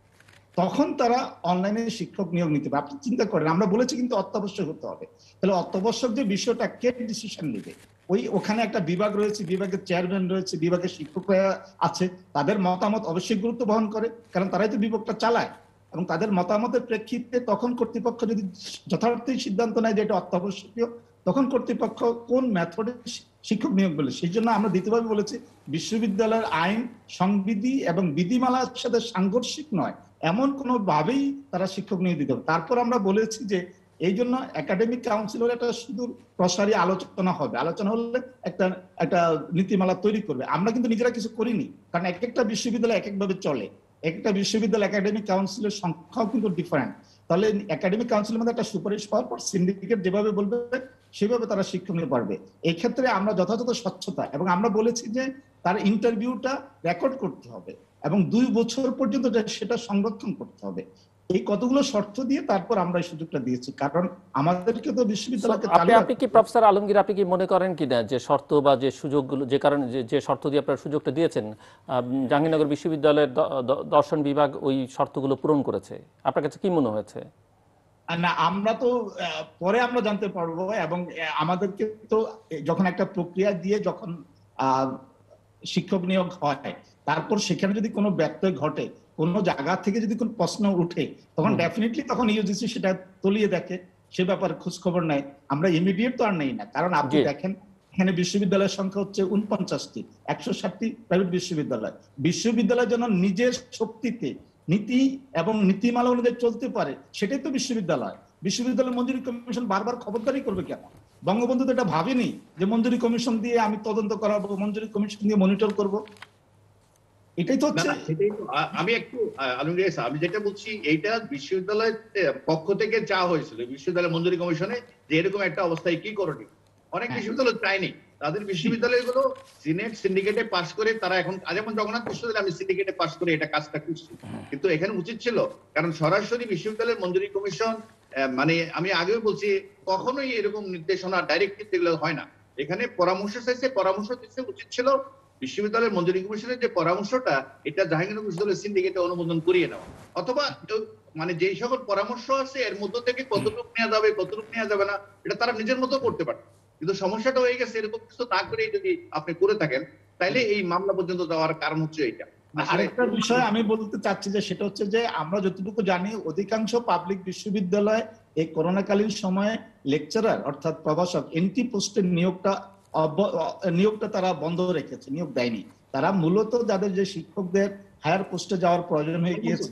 তখন তারা অনলাইনে শিক্ষক নিয়োগ নিতে পারে। আপনি চিন্তা করেন, আমরা বলেছি কিন্তু অত্যাবশ্যক হতে হবে। তাহলে অত্যাবশ্যক যে বিষয়টা কে ডিসিশন নেবে? ওই ওখানে একটা বিভাগ রয়েছে, বিভাগের চেয়ারম্যান রয়েছে, বিভাগের শিক্ষকরা আছে, তাদের মতামত অবশ্যই গুরুত্ব বহন করে, কারণ তারাই তো বিভাগটা চালায়। এবং তাদের মতামতের প্রেক্ষিতে তখন কর্তৃপক্ষ যদি যথার্থই সিদ্ধান্ত নেয় যে এটা অত্যাবশ্যকীয়, তখন কর্তৃপক্ষ কোন মেথডে শিক্ষক নিয়োগ বলে। সেই জন্য আমরা দ্বিতীয়ভাবে বলেছি বিশ্ববিদ্যালয়ের আইন, সংবিধি এবং বিধিমালার সাথে সাংঘর্ষিক নয় এমন কোনো ভাবেই তারা শিক্ষক নিয়োগ দিতে হবে। তারপর আমরা বলেছি যে এই জন্য একাডেমিক কাউন্সিলের একটা সুদূর প্রসারী আলোচনা হবে, আলোচনা হলে একটা একটা নীতিমালা তৈরি করবে। আমরা কিন্তু নিজেরা কিছু করিনি, কারণ এক একটা বিশ্ববিদ্যালয় এক একভাবে চলে, একটা বিশ্ববিদ্যালয় একাডেমিক কাউন্সিলের সংখ্যাও কিন্তু ডিফারেন্ট। তাহলে একাডেমিক কাউন্সিলের মধ্যে একটা সুপারিশ পাওয়ার পর সিন্ডিকেট যেভাবে বলবে সেভাবে তারা শিক্ষক নিতে পারবে। এই ক্ষেত্রে আমরা যথাযথ স্বচ্ছতা, এবং আমরা বলেছি যে তার ইন্টারভিউটা রেকর্ড করতে হবে এবং দুই বছর পর্যন্ত সেটা সংরক্ষণ করতে হবে। এই কতগুলো শর্ত দিয়ে তারপর আমরা এই সুযোগটা দিয়েছি, কারণ আমাদেরকে তো বিশ্ববিদ্যালয়কে আপনি আপনি কি প্রফেসর আলমগীর, আপনি কি মনে করেন কিনা যে শর্ত বা যে সুযোগগুলো, যে কারণে যে শর্ত দিয়ে আপনারা সুযোগটা দিয়েছেন, জাহাঙ্গীরনগর বিশ্ববিদ্যালয়ের দর্শন বিভাগ ওই শর্তগুলো পূরণ করেছে? আপনার কাছে কি মনে হয়েছে? না, আমরা তো পরে আমরা জানতে পারবো, এবং আমাদেরকে তো যখন একটা প্রক্রিয়া দিয়ে যখন শিক্ষক নিয়োগ হয়, তারপর সেখানে যদি কোনো ব্যত্যয় ঘটে, কোনো জায়গা থেকে যদি কোনো প্রশ্ন উঠে, তখন ডেফিনেটলি তখন ইউজিসি সেটা তলিয়ে দেখে, সে ব্যাপারে খোঁজ খবর নেয়। আমরা ইমিডিয়েট তো আর নেই না, কারণ আপনি দেখেন এখানে বিশ্ববিদ্যালয়ের সংখ্যা হচ্ছে উনপঞ্চাশটি, একশো ষাটটি প্রাইভেট বিশ্ববিদ্যালয়। বিশ্ববিদ্যালয় যেন নিজের শক্তিতে নীতি এবং নীতিমালা অনুযায়ী চলতে পারে, সেটাই তো বিশ্ববিদ্যালয়। বিশ্ববিদ্যালয় মঞ্জুরি কমিশন বারবার খবরদারি করবে কেন? বঙ্গবন্ধু তো এটা ভাবেনি যে মঞ্জুরি কমিশন দিয়ে আমি তদন্ত করাবো, মঞ্জুরি কমিশন দিয়ে মনিটর করব। এটাই তো হচ্ছে। আমি একটু আলমগীর, আমি যেটা বলছি এইটা বিশ্ববিদ্যালয়ের পক্ষ থেকে যা হয়েছিল বিশ্ববিদ্যালয় মঞ্জুরি কমিশনে, যে এরকম একটা অবস্থায় কি করণীয়, অনেক বিশ্ববিদ্যালয় চায়নি। তাদের বিশ্ববিদ্যালয়গুলো সিনেট সিন্ডিকেটে পাস করে তারা এখন, যেমন জগন্নাথ বিশ্ববিদ্যালয় আমি সিন্ডিকেটে পাস করে এটা কাজটা করছি, কিন্তু এখানে উচিত ছিল, কারণ সরাসরি বিশ্ববিদ্যালয়ের মঞ্জুরি কমিশন, মানে আমি আগেও বলছি কখনোই এরকম নির্দেশনা ডাইরেক্টিভ এগুলো হয় না। এখানে পরামর্শ চাইছে, পরামর্শ দিতে উচিত ছিল বিশ্ববিদ্যালয়ের মঞ্জুরি কমিশনের যে পরামর্শটা, এটা জাহাঙ্গীরনগর বিশ্ববিদ্যালয়ের সিন্ডিকেটে অনুমোদন করিয়ে নেওয়া, অথবা মানে যেই সকল পরামর্শ আছে এর মধ্য থেকে কতটুকু নেওয়া যাবে কতটুকু নেওয়া যাবে না এটা তারা নিজের মতো করতে পারে। কিন্তু সমস্যাটা হয়ে গেছে এরকম কিছু না করে যদি আপনি করে থাকেন, তাইলে এই মামলা পর্যন্ত যাওয়ার কারণ হচ্ছে এইটা। আরেকটা বিষয় আমি বলতে চাচ্ছি যে সেটা হচ্ছে যে আমরা যতটুকু জানি অধিকাংশ পাবলিক বিশ্ববিদ্যালয় এই করোনাকালীন সময়ে লেকচারার অর্থাৎ প্রভাষক এন্ট্রি পোস্টের নিয়োগটা নিয়োগটা তারা বন্ধ রেখেছে, নিয়োগ দেয়নি। তারা মূলত যাদের যে শিক্ষকদের হায়ার পোস্টে যাওয়ার প্রয়োজন হয়ে গিয়েছে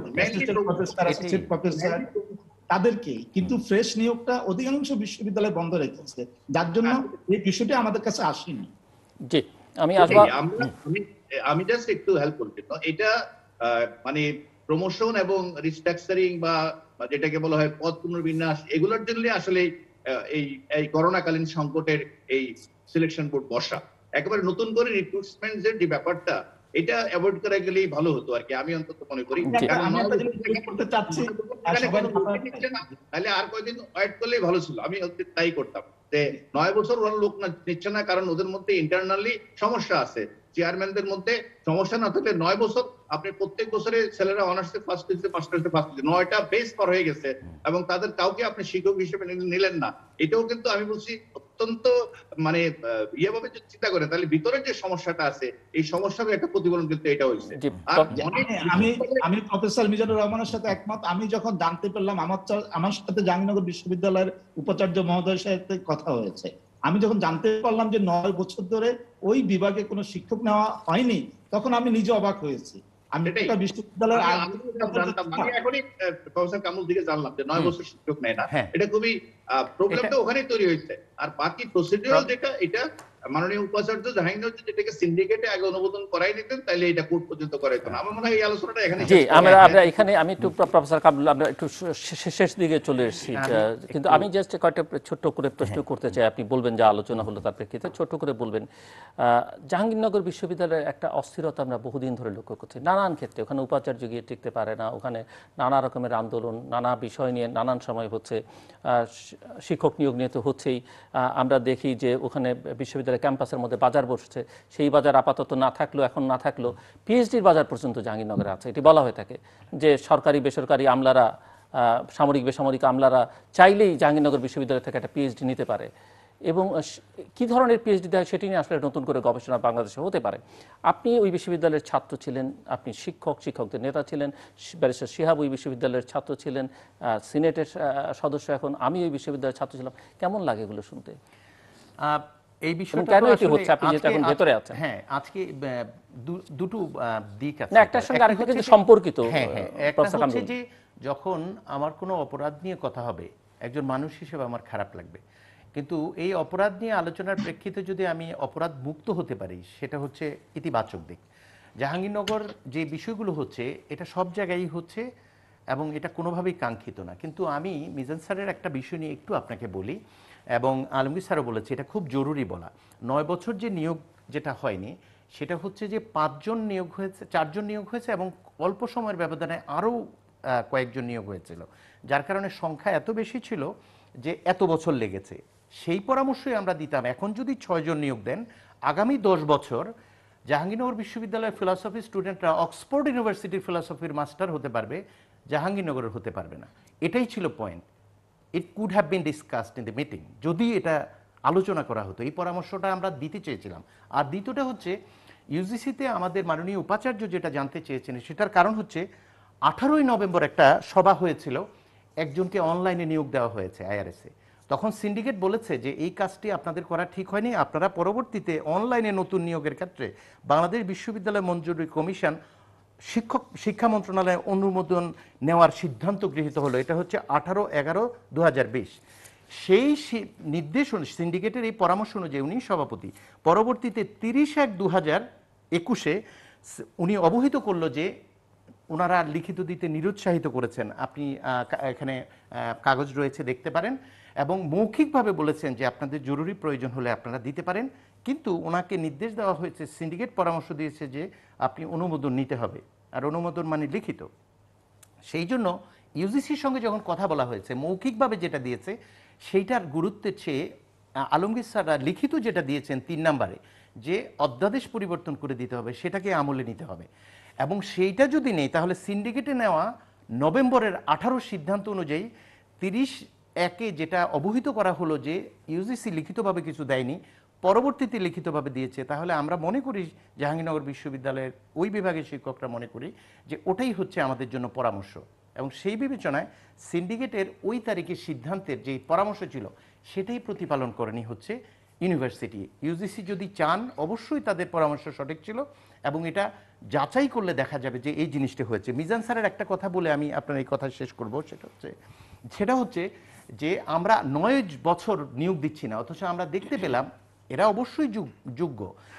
প্রফেসর তাদেরকে, কিন্তু ফ্রেশ নিয়োগটা অধিকাংশ বিশ্ববিদ্যালয় বন্ধ রেখেছে, যার জন্য এই বিষয়টি আমাদের কাছে আসেনি। জি, আমি আসবো। আমি আমি জাস্ট একটু হেল্প করতে, এটা মানে প্রমোশন এবং রিস্ট্রাকচারিং বা যেটাকে বলা হয় পদ পুনর্বিন্যাস, এগুলোর জন্য আসলে এই এই করোনাকালীন সংকটের এই সিলেকশন বোর্ড বসা। একেবারে নতুন করে রিক্রুটমেন্টের যে ব্যাপারটা, এটা অ্যাভয়েড করা গেলেই ভালো হতো আর কি, আমি অন্তত মনে করি। তাহলে আর কয়েকদিন ওয়েট করলেই ভালো ছিল, আমি তাই করতাম যে নয় বছর ওরা লোক নিচ্ছে না, কারণ ওদের মধ্যে ইন্টারনালি সমস্যা আছে। চেয়ারম্যানদের মধ্যে সমস্যা না থাকলে নয় বছর আপনি প্রত্যেক বছরে ছেলেরা অনার্সে ফার্স্ট হয়েছে, মাস্টার্সে ফার্স্ট হয়েছে, নয়টা বেস পার হয়ে গেছে এবং তাদের কাউকে আপনি শিক্ষক হিসেবে নিলেন না। এটাও কিন্তু আমি বলছি অত্যন্ত মানে ইয়ে ভাবে চিন্তা করেন তাহলে ভিতরে যে সমস্যাটা আছে এই সমস্যার একটা প্রতিফলন কিন্তু এটা হয়েছে। আর আমি আমি প্রফেসর মিজানুর রহমানের সাথে একমত। আমি যখন জানতে পারলাম, আমার আমার সাথে জাহাঙ্গীরনগর বিশ্ববিদ্যালয়ের উপাচার্য মহোদয়ের সাথে কথা হয়েছে, আমি যখন জানতে পারলাম যে নয় বছর ধরে ওই বিভাগে কোনো শিক্ষক নেওয়া হয়নি, তখন আমি নিজে অবাক হয়েছি। আমি একটা বিশ্ববিদ্যালয়ের এখনই প্রফেসর কামরুল দিকে জানলাম যে নয় বছর শিক্ষক নেয় না, এটা খুবই প্রবলেমটা ওখানেই তৈরি হয়েছে। আর বাকি প্রসিডিউরাল যেটা, এটা মাননীয় উপাচার্য জাহাঙ্গীর যেটাকে সিন্ডিকেটে আগে অনুমোদন করাই দিতেন, তাইলে এটা কোর্ট পর্যন্ত করাইতো না। আমার মনে হয় এই আলোচনাটা এখানে জি, আমরা আমরা এখানে আমি একটু প্রফেসর কামরুল আমরা একটু শেষ দিকে চলে এসেছি, কিন্তু আমি জাস্ট কয়েকটা ছোট্ট করে প্রশ্ন করতে চাই, আপনি বলবেন যে আলোচনা হলো তার প্রেক্ষিতে ছোট্ট করে বলবেন। জাহাঙ্গীরনগর বিশ্ববিদ্যালয়ের একটা অস্থিরতা আমরা বহুদিন ধরে লক্ষ্য করছি নানান ক্ষেত্রে। ওখানে উপাচার্য গিয়ে টিকতে পারে না, ওখানে নানা রকমের আন্দোলন, নানা বিষয় নিয়ে নানান সময় হচ্ছে, শিক্ষক নিয়োগ নিয়ে তো হচ্ছেই। আমরা দেখি যে ওখানে বিশ্ববিদ্যালয় ক্যাম্পাসের মধ্যে বাজার বসছে, সেই বাজার আপাতত না থাকলেও এখন না থাকলেও পিএইচডির বাজার পর্যন্ত জাহাঙ্গীরনগরে আছে। এটি বলা হয়ে থাকে যে সরকারি বেসরকারি আমলারা, সামরিক বেসামরিক আমলারা চাইলেই জাহাঙ্গীরনগর বিশ্ববিদ্যালয় থেকে একটা পিএইচডি নিতে পারে, এবং কি ধরনের পিএইচডি দেয় সেটি নিয়ে আসলে নতুন করে গবেষণা বাংলাদেশে হতে পারে। আপনি ওই বিশ্ববিদ্যালয়ের ছাত্র ছিলেন, আপনি শিক্ষক, শিক্ষকদের নেতা ছিলেন, ব্যারিস্টার শিহাব ওই বিশ্ববিদ্যালয়ের ছাত্র ছিলেন, সিনেটের সদস্য এখন, আমি ওই বিশ্ববিদ্যালয়ের ছাত্র ছিলাম। কেমন লাগে এগুলো শুনতে? এই বিষয়টা কেন এটি হচ্ছে, আপনি যেটা এখন ভেতরে আছেন? হ্যাঁ, আজকে দুটো দিক আছে, না একটার সঙ্গে আরেকটা কিন্তু সম্পর্কিত। হ্যাঁ হ্যাঁ, একটা হচ্ছে যে যখন আমার কোনো অপরাধ নিয়ে কথা হবে, একজন মানুষ হিসেবে আমার খারাপ লাগবে, কিন্তু এই অপরাধ নিয়ে আলোচনার প্রেক্ষিতে যদি আমি অপরাধ মুক্ত হতে পারি, সেটা হচ্ছে ইতিবাচক দিক। জাহাঙ্গীরনগর যে বিষয়গুলো হচ্ছে, এটা সব জায়গায় হচ্ছে এবং এটা কোনোভাবেই কাঙ্ক্ষিত না। কিন্তু আমি মিজান স্যারের একটা বিষয় নিয়ে একটু আপনাকে বলি, এবং আলমগীর স্যারও বলেছে, এটা খুব জরুরি বলা। নয় বছর যে নিয়োগ যেটা হয়নি, সেটা হচ্ছে যে পাঁচজন নিয়োগ হয়েছে, চারজন নিয়োগ হয়েছে এবং অল্প সময়ের ব্যবধানে আরও কয়েকজন নিয়োগ হয়েছিল, যার কারণে সংখ্যা এত বেশি ছিল যে এত বছর লেগেছে। সেই পরামর্শই আমরা দিতাম, এখন যদি ছয়জন নিয়োগ দেন, আগামী দশ বছর জাহাঙ্গীরনগর বিশ্ববিদ্যালয়ের ফিলসফি স্টুডেন্টরা অক্সফোর্ড ইউনিভার্সিটির ফিলসফির মাস্টার হতে পারবে, জাহাঙ্গীরনগরের হতে পারবে না। এটাই ছিল point. It could have been discussed in the meeting, যদি এটা আলোচনা করা হতো। এই পরামর্শটা আমরা দিতে চেয়েছিলাম। আর দ্বিতীয়টা হচ্ছে, ইউজিসিতে আমাদের মাননীয় উপাচার্য যেটা জানতে চেয়েছেন, সেটার কারণ হচ্ছে আঠারোই নভেম্বর একটা সভা হয়েছিল, একজনকে অনলাইনে নিয়োগ দেওয়া হয়েছে আইআরএসে। তখন সিন্ডিকেট বলেছে যে এই কাজটি আপনাদের করা ঠিক হয়নি, আপনারা পরবর্তীতে অনলাইনে নতুন নিয়োগের ক্ষেত্রে বাংলাদেশ বিশ্ববিদ্যালয় মঞ্জুরি কমিশন শিক্ষক শিক্ষা মন্ত্রণালয়ে অনুমোদন নেওয়ার সিদ্ধান্ত গৃহীত হলো। এটা হচ্ছে আঠারো এগারো দু হাজার বিশ। সেই নির্দেশ, সিন্ডিকেটের এই পরামর্শ অনুযায়ী উনি সভাপতি, পরবর্তীতে তিরিশ এক দু হাজার একুশে উনি অবহিত করলো যে ওনারা লিখিত দিতে নিরুৎসাহিত করেছেন। আপনি এখানে কাগজ রয়েছে, দেখতে পারেন, এবং মৌখিকভাবে বলেছেন যে আপনাদের জরুরি প্রয়োজন হলে আপনারা দিতে পারেন, কিন্তু ওনাকে নির্দেশ দেওয়া হয়েছে, সিন্ডিকেট পরামর্শ দিয়েছে যে আপনি অনুমোদন নিতে হবে, আর অনুমোদন মানে লিখিত। সেই জন্য ইউজিসির সঙ্গে যখন কথা বলা হয়েছে, মৌখিকভাবে যেটা দিয়েছে সেইটার গুরুত্বের চেয়ে আলমগীর স্যাররা লিখিত যেটা দিয়েছেন তিন নম্বরে, যে অধ্যাদেশ পরিবর্তন করে দিতে হবে, সেটাকে আমলে নিতে হবে। এবং সেইটা যদি নেই, তাহলে সিন্ডিকেটে নেওয়া নভেম্বরের আঠারো সিদ্ধান্ত অনুযায়ী তিরিশ একে যেটা অবহিত করা হলো যে ইউজিসি লিখিতভাবে কিছু দেয়নি, পরবর্তীতে লিখিতভাবে দিয়েছে, তাহলে আমরা মনে করি জাহাঙ্গীরনগর বিশ্ববিদ্যালয়ের ওই বিভাগের শিক্ষকরা মনে করি যে ওটাই হচ্ছে আমাদের জন্য পরামর্শ, এবং সেই বিবেচনায় সিন্ডিকেটের ওই তারিখের সিদ্ধান্তের যে পরামর্শ ছিল সেটাই প্রতিপালন করেনি হচ্ছে ইউনিভার্সিটি। ইউজিসি যদি চান অবশ্যই তাদের পরামর্শ সঠিক ছিল, এবং এটা যাচাই করলে দেখা যাবে যে এই জিনিসটা হয়েছে। মিজান স্যারের একটা কথা বলে আমি আপনার এই কথা শেষ করব, সেটা হচ্ছে সেটা হচ্ছে যে আমরা নয় বছর নিয়োগ দিচ্ছি না, অথচ আমরা দেখতে পেলাম এরা অবশ্যই যোগ্য।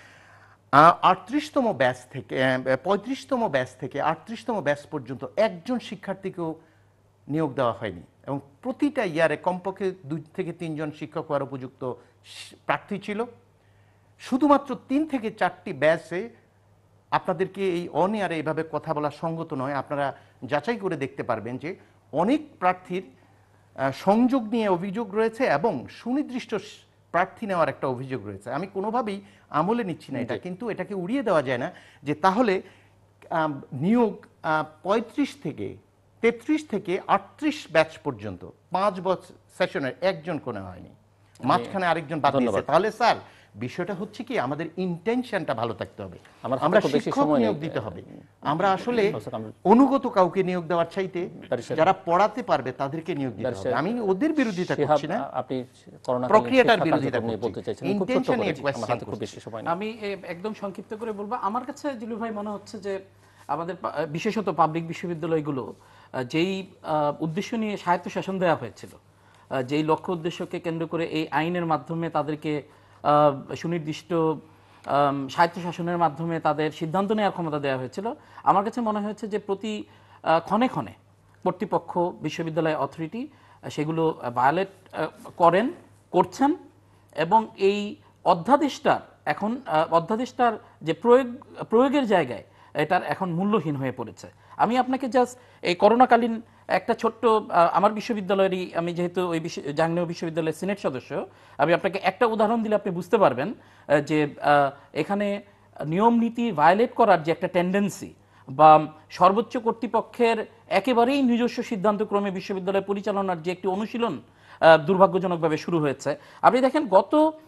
আটত্রিশতম ব্যাচ থেকে পঁয়ত্রিশতম ব্যাচ থেকে আটত্রিশতম ব্যাচ পর্যন্ত একজন শিক্ষার্থীকেও নিয়োগ দেওয়া হয়নি, এবং প্রতিটা ইয়ারে কমপক্ষে দুই থেকে তিনজন শিক্ষক হওয়ার উপযুক্ত প্রার্থী ছিল। শুধুমাত্র তিন থেকে চারটি ব্যাচে, আপনাদেরকে এই অন ইয়ারে এভাবে কথা বলা সঙ্গত নয়, আপনারা যাচাই করে দেখতে পারবেন যে অনেক প্রার্থীর সংযোগ নিয়ে অভিযোগ রয়েছে এবং সুনির্দিষ্ট প্রার্থী নেওয়ার একটা অভিযোগ রয়েছে। আমি কোনোভাবেই আমলে নিচ্ছি না এটা, কিন্তু এটাকে উড়িয়ে দেওয়া যায় না যে তাহলে নিয়োগ পঁয়ত্রিশ থেকে তেত্রিশ থেকে আটত্রিশ ব্যাচ পর্যন্ত পাঁচ বছর সেশনের একজন কোনো হয়নি, মাঝখানে আরেকজন বাদ দিয়েছে। তাহলে স্যার বিষয়টা হচ্ছে কি, আমাদের ইন্টেনশনটা ভালো থাকতে হবে, আমরা শিক্ষক নিয়োগ দিতে হবে। আমরা আসলে অনুগত কাউকে নিয়োগ দেওয়ার চাইতে যারা পড়াতে পারবে তাদেরকে নিয়োগ দিতে হবে। আমি ওদের বিরোধিতা করছি না, আপনি করোনা প্রক্রিয়াটার বিরোধিতা বলতে চাইছেন। ইন্টেনশন নিয়ে কোশ্চেন খুব বেশি সময় না, আমি একদম সংক্ষিপ্ত করে বলবো। আমার কাছে জিলু ভাই মনে হচ্ছে যে আমাদের বিশেষত পাবলিক বিশ্ববিদ্যালয়গুলো যেই উদ্দেশ্য নিয়ে স্বায়ত্তশাসন দেওয়া হয়েছিল, যেই লক্ষ্য উদ্দেশ্যকে কেন্দ্র করে এই আইনের মাধ্যমে তাদেরকে সুনির্দিষ্ট স্বায়ত্তশাসনের মাধ্যমে তাদের সিদ্ধান্ত নেওয়ার ক্ষমতা দেওয়া হয়েছিল, আমার কাছে মনে হয়েছে যে প্রতি ক্ষণে ক্ষণে কর্তৃপক্ষ, বিশ্ববিদ্যালয় অথরিটি সেগুলো ভায়োলেট করেন, করছেন, এবং এই অধ্যাদেশটার এখন অধ্যাদেশটার যে প্রয়োগ প্রয়োগের জায়গায় এটার এখন মূল্যহীন হয়ে পড়েছে। আমি আপনাকে জাস্ট এই করোনাকালীন একটা ছোট্ট, আমার বিশ্ববিদ্যালয়েরই, আমি যেহেতু ওই জাহাঙ্গীরনগর বিশ্ববিদ্যালয়ের সিনেট সদস্য, আমি আপনাকে একটা উদাহরণ দিলে আপনি বুঝতে পারবেন যে এখানে নিয়ম নীতি ভায়োলেট করার যে একটা টেন্ডেন্সি বা সর্বোচ্চ কর্তৃপক্ষের একেবারেই নিজস্ব সিদ্ধান্তক্রমে বিশ্ববিদ্যালয় পরিচালনার যে একটি অনুশীলন দুর্ভাগ্যজনকভাবে শুরু হয়েছে। আপনি দেখেন গত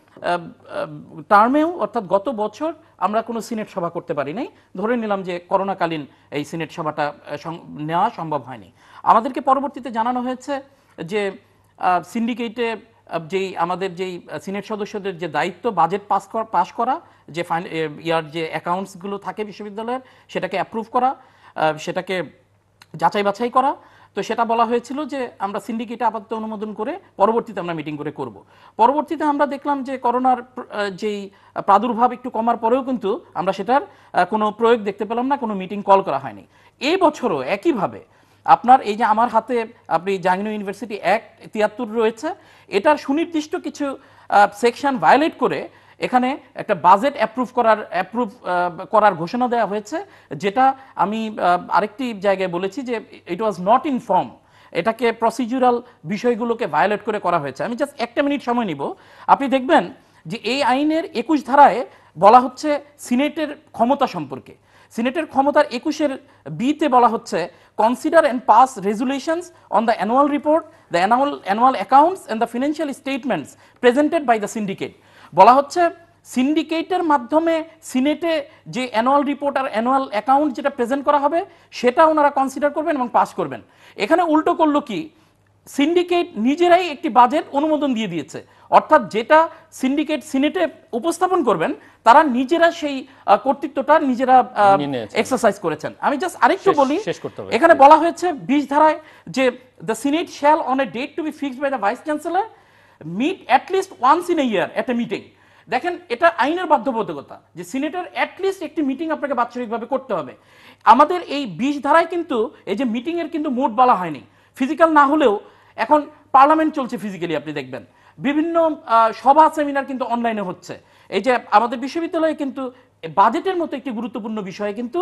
টার্মেও, অর্থাৎ গত বছর আমরা কোনো সিনেট সভা করতে পারি নাই, ধরে নিলাম যে করোনাকালীন এই সিনেট সভাটা নেওয়া সম্ভব হয়নি। আমাদেরকে পরবর্তীতে জানানো হয়েছে যে সিন্ডিকেটে যেই আমাদের যেই সিনেট সদস্যদের যে দায়িত্ব বাজেট পাস পাস করা, যে ইয়ার যে অ্যাকাউন্টসগুলো থাকে বিশ্ববিদ্যালয়ের সেটাকে অ্যাপ্রুভ করা, সেটাকে যাচাই বাছাই করা, তো সেটা বলা হয়েছিল যে আমরা সিন্ডিকেটে আপাতত অনুমোদন করে পরবর্তীতে আমরা মিটিং করে করব। পরবর্তীতে আমরা দেখলাম যে করোনার যেই প্রাদুর্ভাব একটু কমার পরেও কিন্তু আমরা সেটার কোনো প্রয়োগ দেখতে পেলাম না, কোনো মিটিং কল করা হয়নি। এই বছরও একইভাবে আপনার এই যে আমার হাতে আপনি জাহাঙ্গীরনগর ইউনিভার্সিটি অ্যাক্ট তিয়াত্তর রয়েছে, এটার সুনির্দিষ্ট কিছু সেকশন ভায়োলেট করে এখানে একটা বাজেট অ্যাপ্রুভ করার অ্যাপ্রুভ করার ঘোষণা দেওয়া হয়েছে, যেটা আমি আরেকটি জায়গায় বলেছি যে it was not in form, এটাকে প্রসিডিউরাল বিষয়গুলোকে ভায়োলেট করে করা হয়েছে। আমি জাস্ট একটা মিনিট সময় নিব। আপনি দেখবেন যে এই আইনের একুশ ধারায় বলা হচ্ছে সিনেটের ক্ষমতা সম্পর্কে। সিনেটের ক্ষমতার একুশের বিতে বলা হচ্ছে consider and pass resolutions on the annual report, the annual annual accounts and the financial statements presented by the syndicate. বলা হচ্ছে সিন্ডিকেটের মাধ্যমে সিনেটে যে অ্যানুয়াল রিপোর্ট আর অ্যানুয়াল অ্যাকাউন্ট যেটা প্রেজেন্ট করা হবে সেটা ওনারা কনসিডার করবেন এবং পাস করবেন। এখানে উল্টো করলো কি, সিন্ডিকেট নিজেরাই একটি বাজেট অনুমোদন দিয়ে দিয়েছে, অর্থাৎ যেটা সিন্ডিকেট সিনেটে উপস্থাপন করবেন তারা নিজেরা সেই কর্তৃত্বটা নিজেরা এক্সারসাইজ করেছেন। আমি জাস্ট আরেকটু বলি, এখানে বলা হয়েছে বিশ ধারায় যে the senate shall on a date to be fixed by the vice chancellor meet at least once in a year at a meeting. দেখেন এটা আইনের বাধ্যবাধকতা যে সিনেটের অ্যাটলিস্ট একটি মিটিং আপনাকে বাৎসরিকভাবে করতে হবে। আমাদের এই বিশ ধারায় কিন্তু এই যে মিটিংয়ের কিন্তু মোড বলা হয়নি, ফিজিক্যাল না হলেও এখন পার্লামেন্ট চলছে ফিজিক্যালি, আপনি দেখবেন বিভিন্ন সভা সেমিনার কিন্তু অনলাইনে হচ্ছে। এই যে আমাদের বিশ্ববিদ্যালয়ে কিন্তু বাজেটের মতো একটি গুরুত্বপূর্ণ বিষয়ে কিন্তু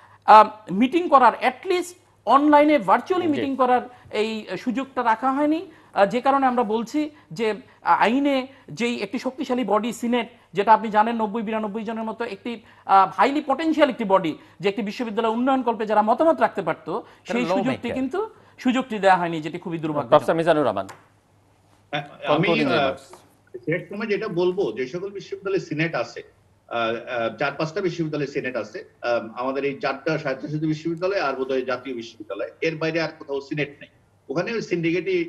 মিটিং করার, অ্যাটলিস্ট অনলাইনে ভার্চুয়ালি মিটিং করার এই সুযোগটা রাখা হয়নি, যে কারণে আমরা বলছি যে আইনে যেই একটি শক্তিশালী বডি সিনেট, যেটা আপনি জানেন নব্বই বিরানব্বই জনের মতো একটি হাইলি পটেনশিয়াল একটি বডি, যে একটি বিশ্ববিদ্যালয় উন্নয়ন কল্পে যারা মতামত রাখতে পারতো, সেই সুযোগটি কিন্তু সুযোগটি দেওয়া হয়নি, যেটি খুবই দুর্ভাগ্য। মিজানুর রহমান, আমি সিনেট সময় যেটা বলবো, যে সকল বিশ্ববিদ্যালয়ে সিনেট আছে, আহ, আহ, চার পাঁচটা বিশ্ববিদ্যালয়ে সিনেট আছে, আহ, আমাদের এই চারটা স্বায়ত্তশাসিত বিশ্ববিদ্যালয় আর বোধহয় জাতীয় বিশ্ববিদ্যালয়, এর বাইরে আর কোথাও সিনেট নেই। ওখানে সিন্ডিকেটই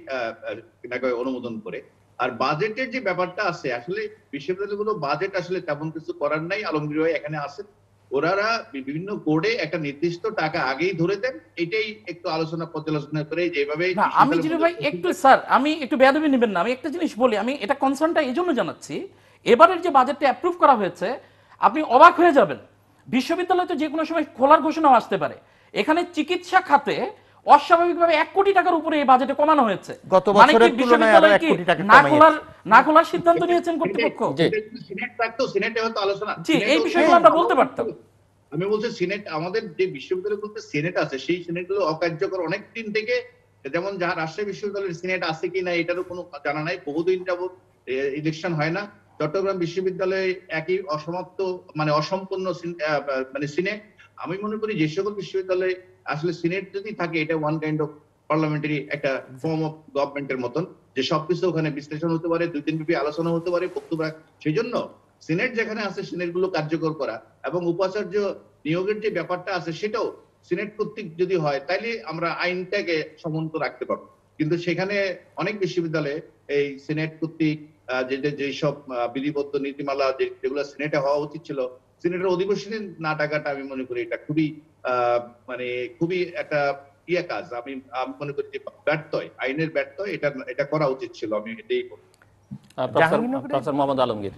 অনুমোদন করে। আর বাজেটের যে ব্যাপারটা আছে, আসলে বিশ্ববিদ্যালয়গুলো বাজেট আসলে তেমন কিছু করার নাই। আলমগীর ভাই এখানে আছেন, ওনারা বিভিন্ন কোডে একটা নির্দিষ্ট টাকা আগেই ধরে দেন, এটাই একটু আলোচনা পর্যালোচনা করে যেভাবে না আমি জিরো ভাই একটু স্যার আমি একটু বেয়াদবি নেবেন না, আমি একটা জিনিস বলি, আমি এটা কনসার্নটা এই জন্য জানাচ্ছি, এবারের যে বাজেটটা অ্যাপ্রুভ করা হয়েছে আপনি অবাক হয়ে যাবেন, বিশ্ববিদ্যালয় তো যে কোনো সময় খোলার ঘোষণাও আসতে পারে। এখানে চিকিৎসা খাতে অস্বাভাবিকভাবে এক কোটি টাকার উপরে এই বাজেটে কমানো হয়েছে। গত মানে কি বছরের তুলনায় আরো বিশ্ববিদ্যালয় এক কি কোটি টাকা না কমাইয়েছে। খোলার না খোলার সিদ্ধান্ত নিয়েছেন কর্তৃপক্ষ? সিনেট থাকতো, সিনেটে হয়তো আলোচনা। জি, এই সিনেটও- বিষয়গুলো আমরা বলতে পারতাম। আমি বলছি সিনেট, আমাদের যে বিশ্ববিদ্যালয়গুলোতে সিনেট আছে, সেই সিনেটগুলো অকার্যকর অনেক দিন থেকে। যেমন যাহা রাজশাহী বিশ্ববিদ্যালয়ের সিনেট আছে কিনা এটারও কোনো জানা নাই, বহুদিন যাবত ইলেকশন হয় না। চট্টগ্রাম বিশ্ববিদ্যালয়ে একই অসমাপ্ত মানে অসম্পূর্ণ সিন- আহ, মানে সিনেট। আমি মনে করি যে সকল বিশ্ববিদ্যালয়ে আসলে সিনেট যদি থাকে, এটা ওয়ান কাইন্ড অফ পার্লামেন্টারি একটা ফর্ম অফ গভর্নমেন্টের মতন, যে সবকিছু ওখানে বিশ্লেষণ হতে পারে, দুই দিন ব্যাপী আলোচনা হতে পারে, বক্তব্য। সেই জন্য সিনেট যেখানে আছে সিনেট গুলো কার্যকর করা, এবং উপাচার্য নিয়োগের যে ব্যাপারটা আছে সেটাও সিনেট কর্তৃক যদি হয়, তাইলে আমরা আইনটাকে সমন্ত রাখতে পারবো। কিন্তু সেখানে অনেক বিশ্ববিদ্যালয়ে এই সিনেট কর্তৃক আহ, যে যে- যেসব আহ, বিধিবদ্ধ নীতিমালা যে- যেগুলো সিনেটে হওয়া উচিত ছিল, সিনেটের অধিবেশনে না ডাকাটা, আমি মনে করি এটা খুবই আহ মানে খুবই একটা ইয়ে কাজ। আমি আমি মনে করি যে ব্যর্থয়, আইনের ব্যর্থয়, এটা এটা করা উচিত ছিল। আমি এটাই বলবো। আহ, প্রফেসর জাহাঙ্গীরনগরে- প্রফেসর মোহাম্মদ আলমগীর।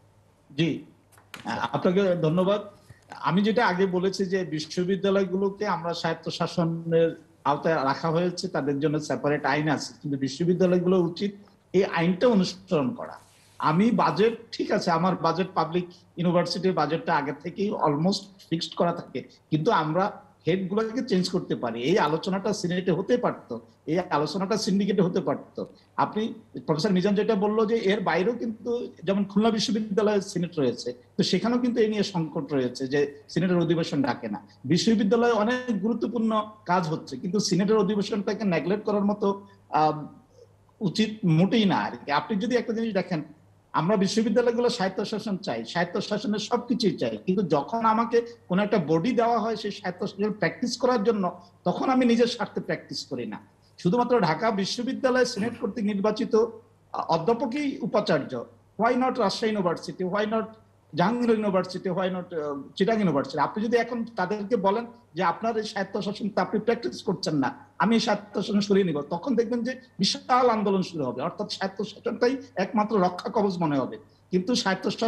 জি, আপনাকে ধন্যবাদ। আমি যেটা আগে বলেছি যে বিশ্ববিদ্যালয়গুলোকে আমরা স্বায়ত্তশাসনের আওতায় রাখা হয়েছে, তাদের জন্য সেপারেট আইন আছে, কিন্তু বিশ্ববিদ্যালয়গুলো উচিত এই আইনটা অনুসরণ করা। আমি বাজেট, ঠিক আছে, আমার বাজেট পাবলিক ইউনিভার্সিটির বাজেটটা আগে থেকেই অলমোস্ট ফিক্সড করা থাকে, কিন্তু আমরা হেড গুলোকে চেঞ্জ করতে পারি। এই আলোচনাটা সিনেটে হতে পারতো, এই আলোচনাটা সিন্ডিকেটে হতে পারতো। আপনি প্রফেসর মিজান যেটা বললো যে এর বাইরেও কিন্তু, যেমন খুলনা বিশ্ববিদ্যালয়ের সিনেট রয়েছে, তো সেখানেও কিন্তু এই নিয়ে সংকট রয়েছে যে সিনেটের অধিবেশন ডাকে না। বিশ্ববিদ্যালয়ে অনেক গুরুত্বপূর্ণ কাজ হচ্ছে, কিন্তু সিনেটের অধিবেশনটাকে নেগলেক্ট করার মতো আহ উচিত মোটেই না আর কি। আপনি যদি একটা জিনিস দেখেন, আমরা বিশ্ববিদ্যালয়গুলো স্বায়ত্তশাসন চাই, স্বায়ত্তশাসনের সবকিছুই চাই, কিন্তু যখন আমাকে কোনো একটা বডি দেওয়া হয় সেই স্বায়ত্তশাসন প্র্যাকটিস করার জন্য, তখন আমি নিজের স্বার্থে প্র্যাকটিস করি না। শুধুমাত্র ঢাকা বিশ্ববিদ্যালয় সিনেট কর্তৃক নির্বাচিত অধ্যাপকই উপাচার্য, why not Rajshahi university, why not Jahangirnagar university, why not Chittagong university? আপনি যদি এখন তাদেরকে বলেন যে আপনার এই স্বায়ত্তশাসন আপনি প্র্যাকটিস করছেন না, আমি এই স্বায়ত্তশাসন সরিয়ে নিব, তখন দেখবেন যে বিশাল আন্দোলন শুরু হবে। অর্থাৎ স্বায়ত্তশাসনটাই একমাত্র রক্ষা কবচ মনে হবে। কিন্তু স্বায়ত্তশাসন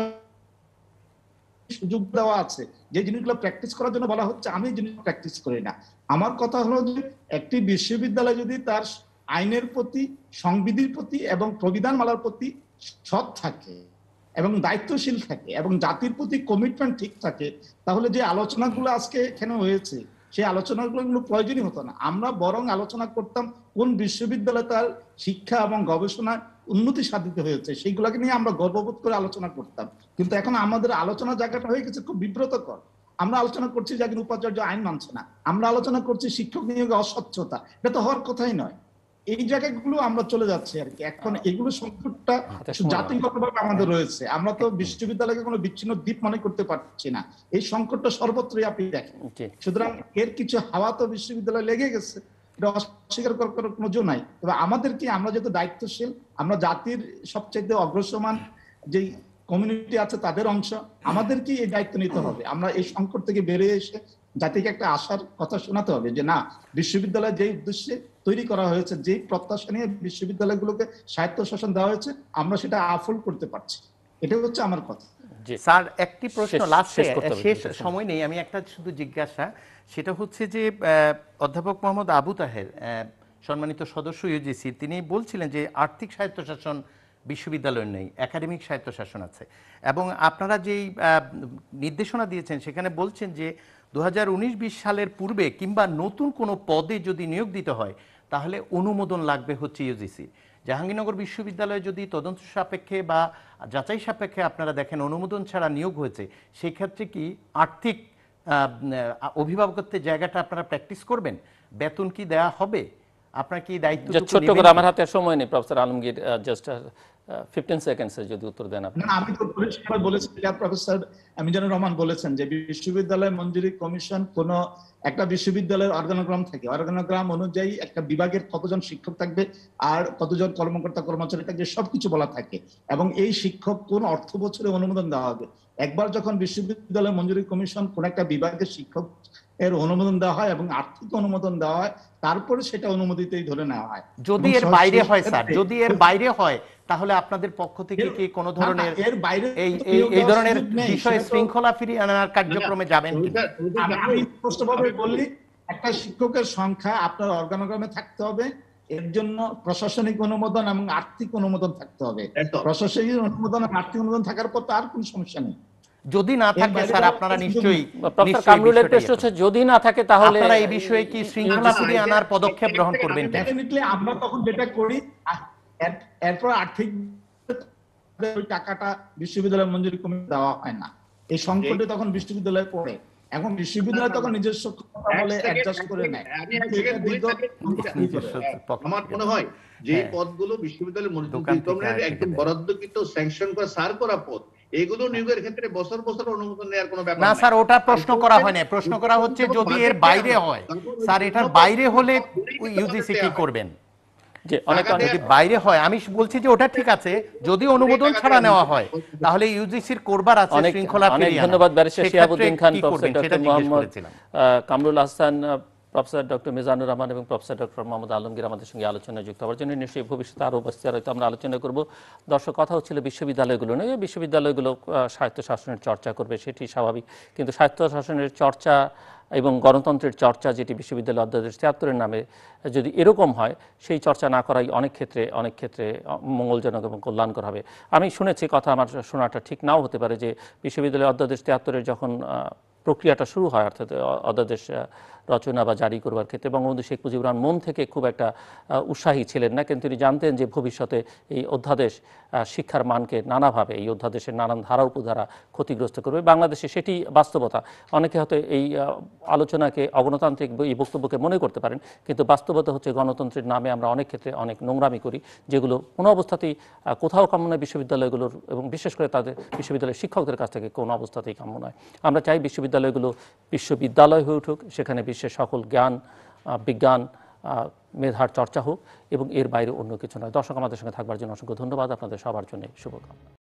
সুযোগ দেওয়া আছে, যে জিনিসগুলো প্র্যাকটিস করার জন্য বলা হচ্ছে, আমি এই জিনিস প্র্যাকটিস করি না। আমার কথা হলো যে একটি বিশ্ববিদ্যালয় যদি তার আইনের প্রতি, সংবিধির প্রতি এবং প্রবিধানমালার প্রতি সৎ থাকে এবং দায়িত্বশীল থাকে এবং জাতির প্রতি কমিটমেন্ট ঠিক থাকে, তাহলে যে আলোচনাগুলো আজকে এখানে হয়েছে সেই আলোচনাগুলো প্রয়োজনই হতো না। আমরা বরং আলোচনা করতাম কোন বিশ্ববিদ্যালয়ে তার শিক্ষা এবং গবেষণায় উন্নতি সাধিত হয়েছে, সেইগুলোকে নিয়ে আমরা গর্ববোধ করে আলোচনা করতাম। কিন্তু এখন আমাদের আলোচনার জায়গাটা হয়ে গেছে খুব বিব্রতকর। আমরা আলোচনা করছি যে একজন উপাচার্য আইন মানছে না, আমরা আলোচনা করছি শিক্ষক নিয়োগে অস্বচ্ছতা, এটা তো হওয়ার কথাই নয়। এই জায়গাগুলো আমরা চলে যাচ্ছি আর কি। এখন এগুলো সংকটটা জাতিগতভাবে আমাদের রয়েছে, আমরা তো বিশ্ববিদ্যালয়কে কোনো বিচ্ছিন্ন দ্বীপ মনে করতে পারছি না। এই সংকটটা সর্বত্রই আপনি দেখেন। সুতরাং এর কিছু হাওয়া তো বিশ্ববিদ্যালয়ে লেগে গেছে, এটা অস্বীকার করার কোনো জো নাই। তবে আমাদের কি, আমরা যেহেতু দায়িত্বশীল, আমরা জাতির সবচেয়ে অগ্রসমান যে কমিউনিটি আছে তাদের অংশ, আমাদের কি এই দায়িত্ব নিতে হবে। আমরা এই সংকট থেকে বেরিয়ে এসে জাতিকে একটা আশার কথা শোনাতে হবে যে না, বিশ্ববিদ্যালয় যেই উদ্দেশ্যে তৈরি করা হয়েছে, যেই প্রত্যাশা নিয়ে বিশ্ববিদ্যালয়গুলোকে স্বায়ত্তশাসন দেওয়া হয়েছে, আমরা সেটা আফল করতে পারছি। এটা হচ্ছে আমার কথা। স্যার একটি প্রশ্ন লাস্টে, শেষ শেষ সময় নেই, আমি একটা শুধু জিজ্ঞাসা, সেটা হচ্ছে যে অধ্যাপক মোহাম্মদ আবু তাহের, সম্মানিত সদস্য ইউজিসি, তিনি বলছিলেন যে আর্থিক স্বায়ত্তশাসন বিশ্ববিদ্যালয়ের নেই, একাডেমিক স্বায়ত্তশাসন আছে, এবং আপনারা যেই নির্দেশনা দিয়েছেন সেখানে বলছেন যে দু হাজার উনিশ বিশ সালের পূর্বে কিংবা নতুন কোনো পদে যদি নিয়োগ দিতে হয় তাহলে অনুমোদন লাগবে হচ্ছে ইউজিসি। জাহাঙ্গীরনগর বিশ্ববিদ্যালয়ে যদি তদন্ত সাপেক্ষে বা যাচাই সাপেক্ষে আপনারা দেখেন অনুমোদন ছাড়া নিয়োগ হয়েছে, সেক্ষেত্রে কি আর্থিক অভিভাবকত্বের জায়গাটা আপনারা প্র্যাকটিস করবেন? বেতন কি দেয়া হবে? আপনার কি দায়িত্ব যে ছোট্ট করে, আমার হাতে আর সময় নেই প্রফেসর আলমগীর, জাস্ট ফিফটিন সেকেন্ডসে যদি উত্তর দেন আপনি। না, আমি তো পরিষ্কার বলেছি, প্রফেসর মিজানুর রহমান বলেছেন যে বিশ্ববিদ্যালয় মঞ্জুরি কমিশন কোন একটা বিশ্ববিদ্যালয়ের অর্গানোগ্রাম থাকে, অর্গানোগ্রাম অনুযায়ী একটা বিভাগের কতজন শিক্ষক থাকবে আর কতজন কর্মকর্তা কর্মচারী থাকবে সবকিছু বলা থাকে, এবং এই শিক্ষক কোন অর্থ বছরে অনুমোদন দেওয়া হবে। একবার যখন বিশ্ববিদ্যালয় মঞ্জুরি কমিশন কোন একটা বিভাগের শিক্ষক এর অনুমোদন দেওয়া হয় এবং আর্থিক অনুমোদন দেওয়া হয়, তারপরে সেটা অনুমোদিতই ধরে নেওয়া হয়। যদি এর বাইরে হয় স্যার, যদি এর বাইরে হয় তাহলে আপনাদের পক্ষ থেকে কি কোনো ধরনের এর বাইরে এই এই ধরনের বিষয় শৃঙ্খলা ফিরিয়ে আনার কার্যক্রমে যাবেন কিনা? আমি স্পষ্টভাবে বললি, একটা শিক্ষকের সংখ্যা আপনার অর্গানোগ্রামে থাকতে হবে, এর জন্য প্রশাসনিক অনুমোদন এবং আর্থিক অনুমোদন থাকতে হবে। প্রশাসনিক অনুমোদন এবং আর্থিক অনুমোদন থাকার পর তো আর কোনো সমস্যা নেই। যদি না থাকে স্যার, আপনারা নিশ্চয়ই প্রফেসর কামরুলের প্রশ্ন হচ্ছে যদি না থাকে তাহলে আপনারা এই বিষয়ে কি শৃঙ্খলা ফিরিয়ে আনার পদক্ষেপ গ্রহণ করবেন? ডেফিনেটলি আমরা তখন যেটা করি, এরপর আর্থিক ওই টাকাটা বিশ্ববিদ্যালয় মঞ্জুরি কমিটি দেওয়া হয় না, এই সংকটে তখন বিশ্ববিদ্যালয়ে পড়ে। এখন বিশ্ববিদ্যালয় তখন নিজস্ব ক্ষমতা বলে অ্যাডজাস্ট করে নেয়। আমার মনে হয় যে পদগুলো বিশ্ববিদ্যালয় মঞ্জুরি কমিটির একদম বরাদ্দকৃত স্যাংশন করা সার করা পদ, এগুলো নিয়োগের ক্ষেত্রে বছর বছর অনুমোদন নেওয়ার কোনো ব্যাপার না নাই। স্যার, ওটা প্রশ্ন করা হয় না। প্রশ্ন করা হচ্ছে যদি এর বাইরে হয়, স্যার এটার বাইরে হলে ইউজিসি কি করবেন? যে অনেক যদি বাইরে হয়, আমি বলছি যে ওটা ঠিক আছে, যদি অনুমোদন ছাড়া নেওয়া হয় তাহলে ইউজিসির করবার আছে অনেক শৃঙ্খলা অনেক ফিরিয়ে আনা। ধন্যবাদ ব্যারিস্টার শিহাবুদ্দিন খান, কি প্রফেসর করবেন সেটা ডক্টর জিজ্ঞেস মোহাম্মদ করেছিলাম। কামরুল হাসান, প্রফেসর ডক্টর মিজানুর রহমান এবং প্রফেসর ডক্টর মোহাম্মদ আলমগীর আমাদের সঙ্গে আলোচনায় যুক্ত হওয়ার জন্য। নিশ্চয়ই ভবিষ্যতে আরও উপস্থিত হয়তো আমরা আলোচনা করব। দর্শক, কথা হচ্ছিল বিশ্ববিদ্যালয়গুলো নিয়ে। বিশ্ববিদ্যালয়গুলো স্বায়ত্ত শাসনের চর্চা করবে, সেটি স্বাভাবিক, কিন্তু স্বায়ত্ত শাসনের চর্চা এবং গণতন্ত্রের চর্চা, যেটি বিশ্ববিদ্যালয় অধ্যাদেশ তিয়াত্তরের নামে যদি এরকম হয়, সেই চর্চা না করাই অনেক ক্ষেত্রে অনেক ক্ষেত্রে মঙ্গলজনক এবং কল্যাণকর হবে। আমি শুনেছি, কথা আমার শোনাটা ঠিক নাও হতে পারে, যে বিশ্ববিদ্যালয় অধ্যাদেশ তিয়াত্তরের যখন প্রক্রিয়াটা শুরু হয়, অর্থাৎ অধ্যাদেশ রচনা বা জারি করবার ক্ষেত্রে বঙ্গবন্ধু শেখ মুজিবুর রহমান মন থেকে খুব একটা উৎসাহী ছিলেন না, কিন্তু তিনি জানতেন যে ভবিষ্যতে এই অধ্যাদেশ শিক্ষার মানকে নানাভাবে, এই অধ্যাদেশের নানান ধারা উপধারা ক্ষতিগ্রস্ত করবে। বাংলাদেশে সেটি বাস্তবতা। অনেকে হয়তো এই আলোচনাকে অগণতান্ত্রিক এই বক্তব্যকে মনে করতে পারেন, কিন্তু বাস্তবতা হচ্ছে গণতন্ত্রের নামে আমরা অনেক ক্ষেত্রে অনেক নোংরামি করি, যেগুলো কোনো অবস্থাতেই কোথাও কাম্য নয় বিশ্ববিদ্যালয়গুলোর, এবং বিশেষ করে তাদের বিশ্ববিদ্যালয়ের শিক্ষকদের কাছ থেকে কোনো অবস্থাতেই কাম্য নয়। আমরা চাই বিশ্ববিদ্যালয়গুলো বিশ্ববিদ্যালয় হয়ে উঠুক, সেখানে বিশ্বের সকল জ্ঞান, বিজ্ঞান, মেধার চর্চা হোক, এবং এর বাইরে অন্য কিছু নয়। দর্শক, আমাদের সঙ্গে থাকবার জন্য অসংখ্য ধন্যবাদ। আপনাদের সবার জন্য শুভকামনা।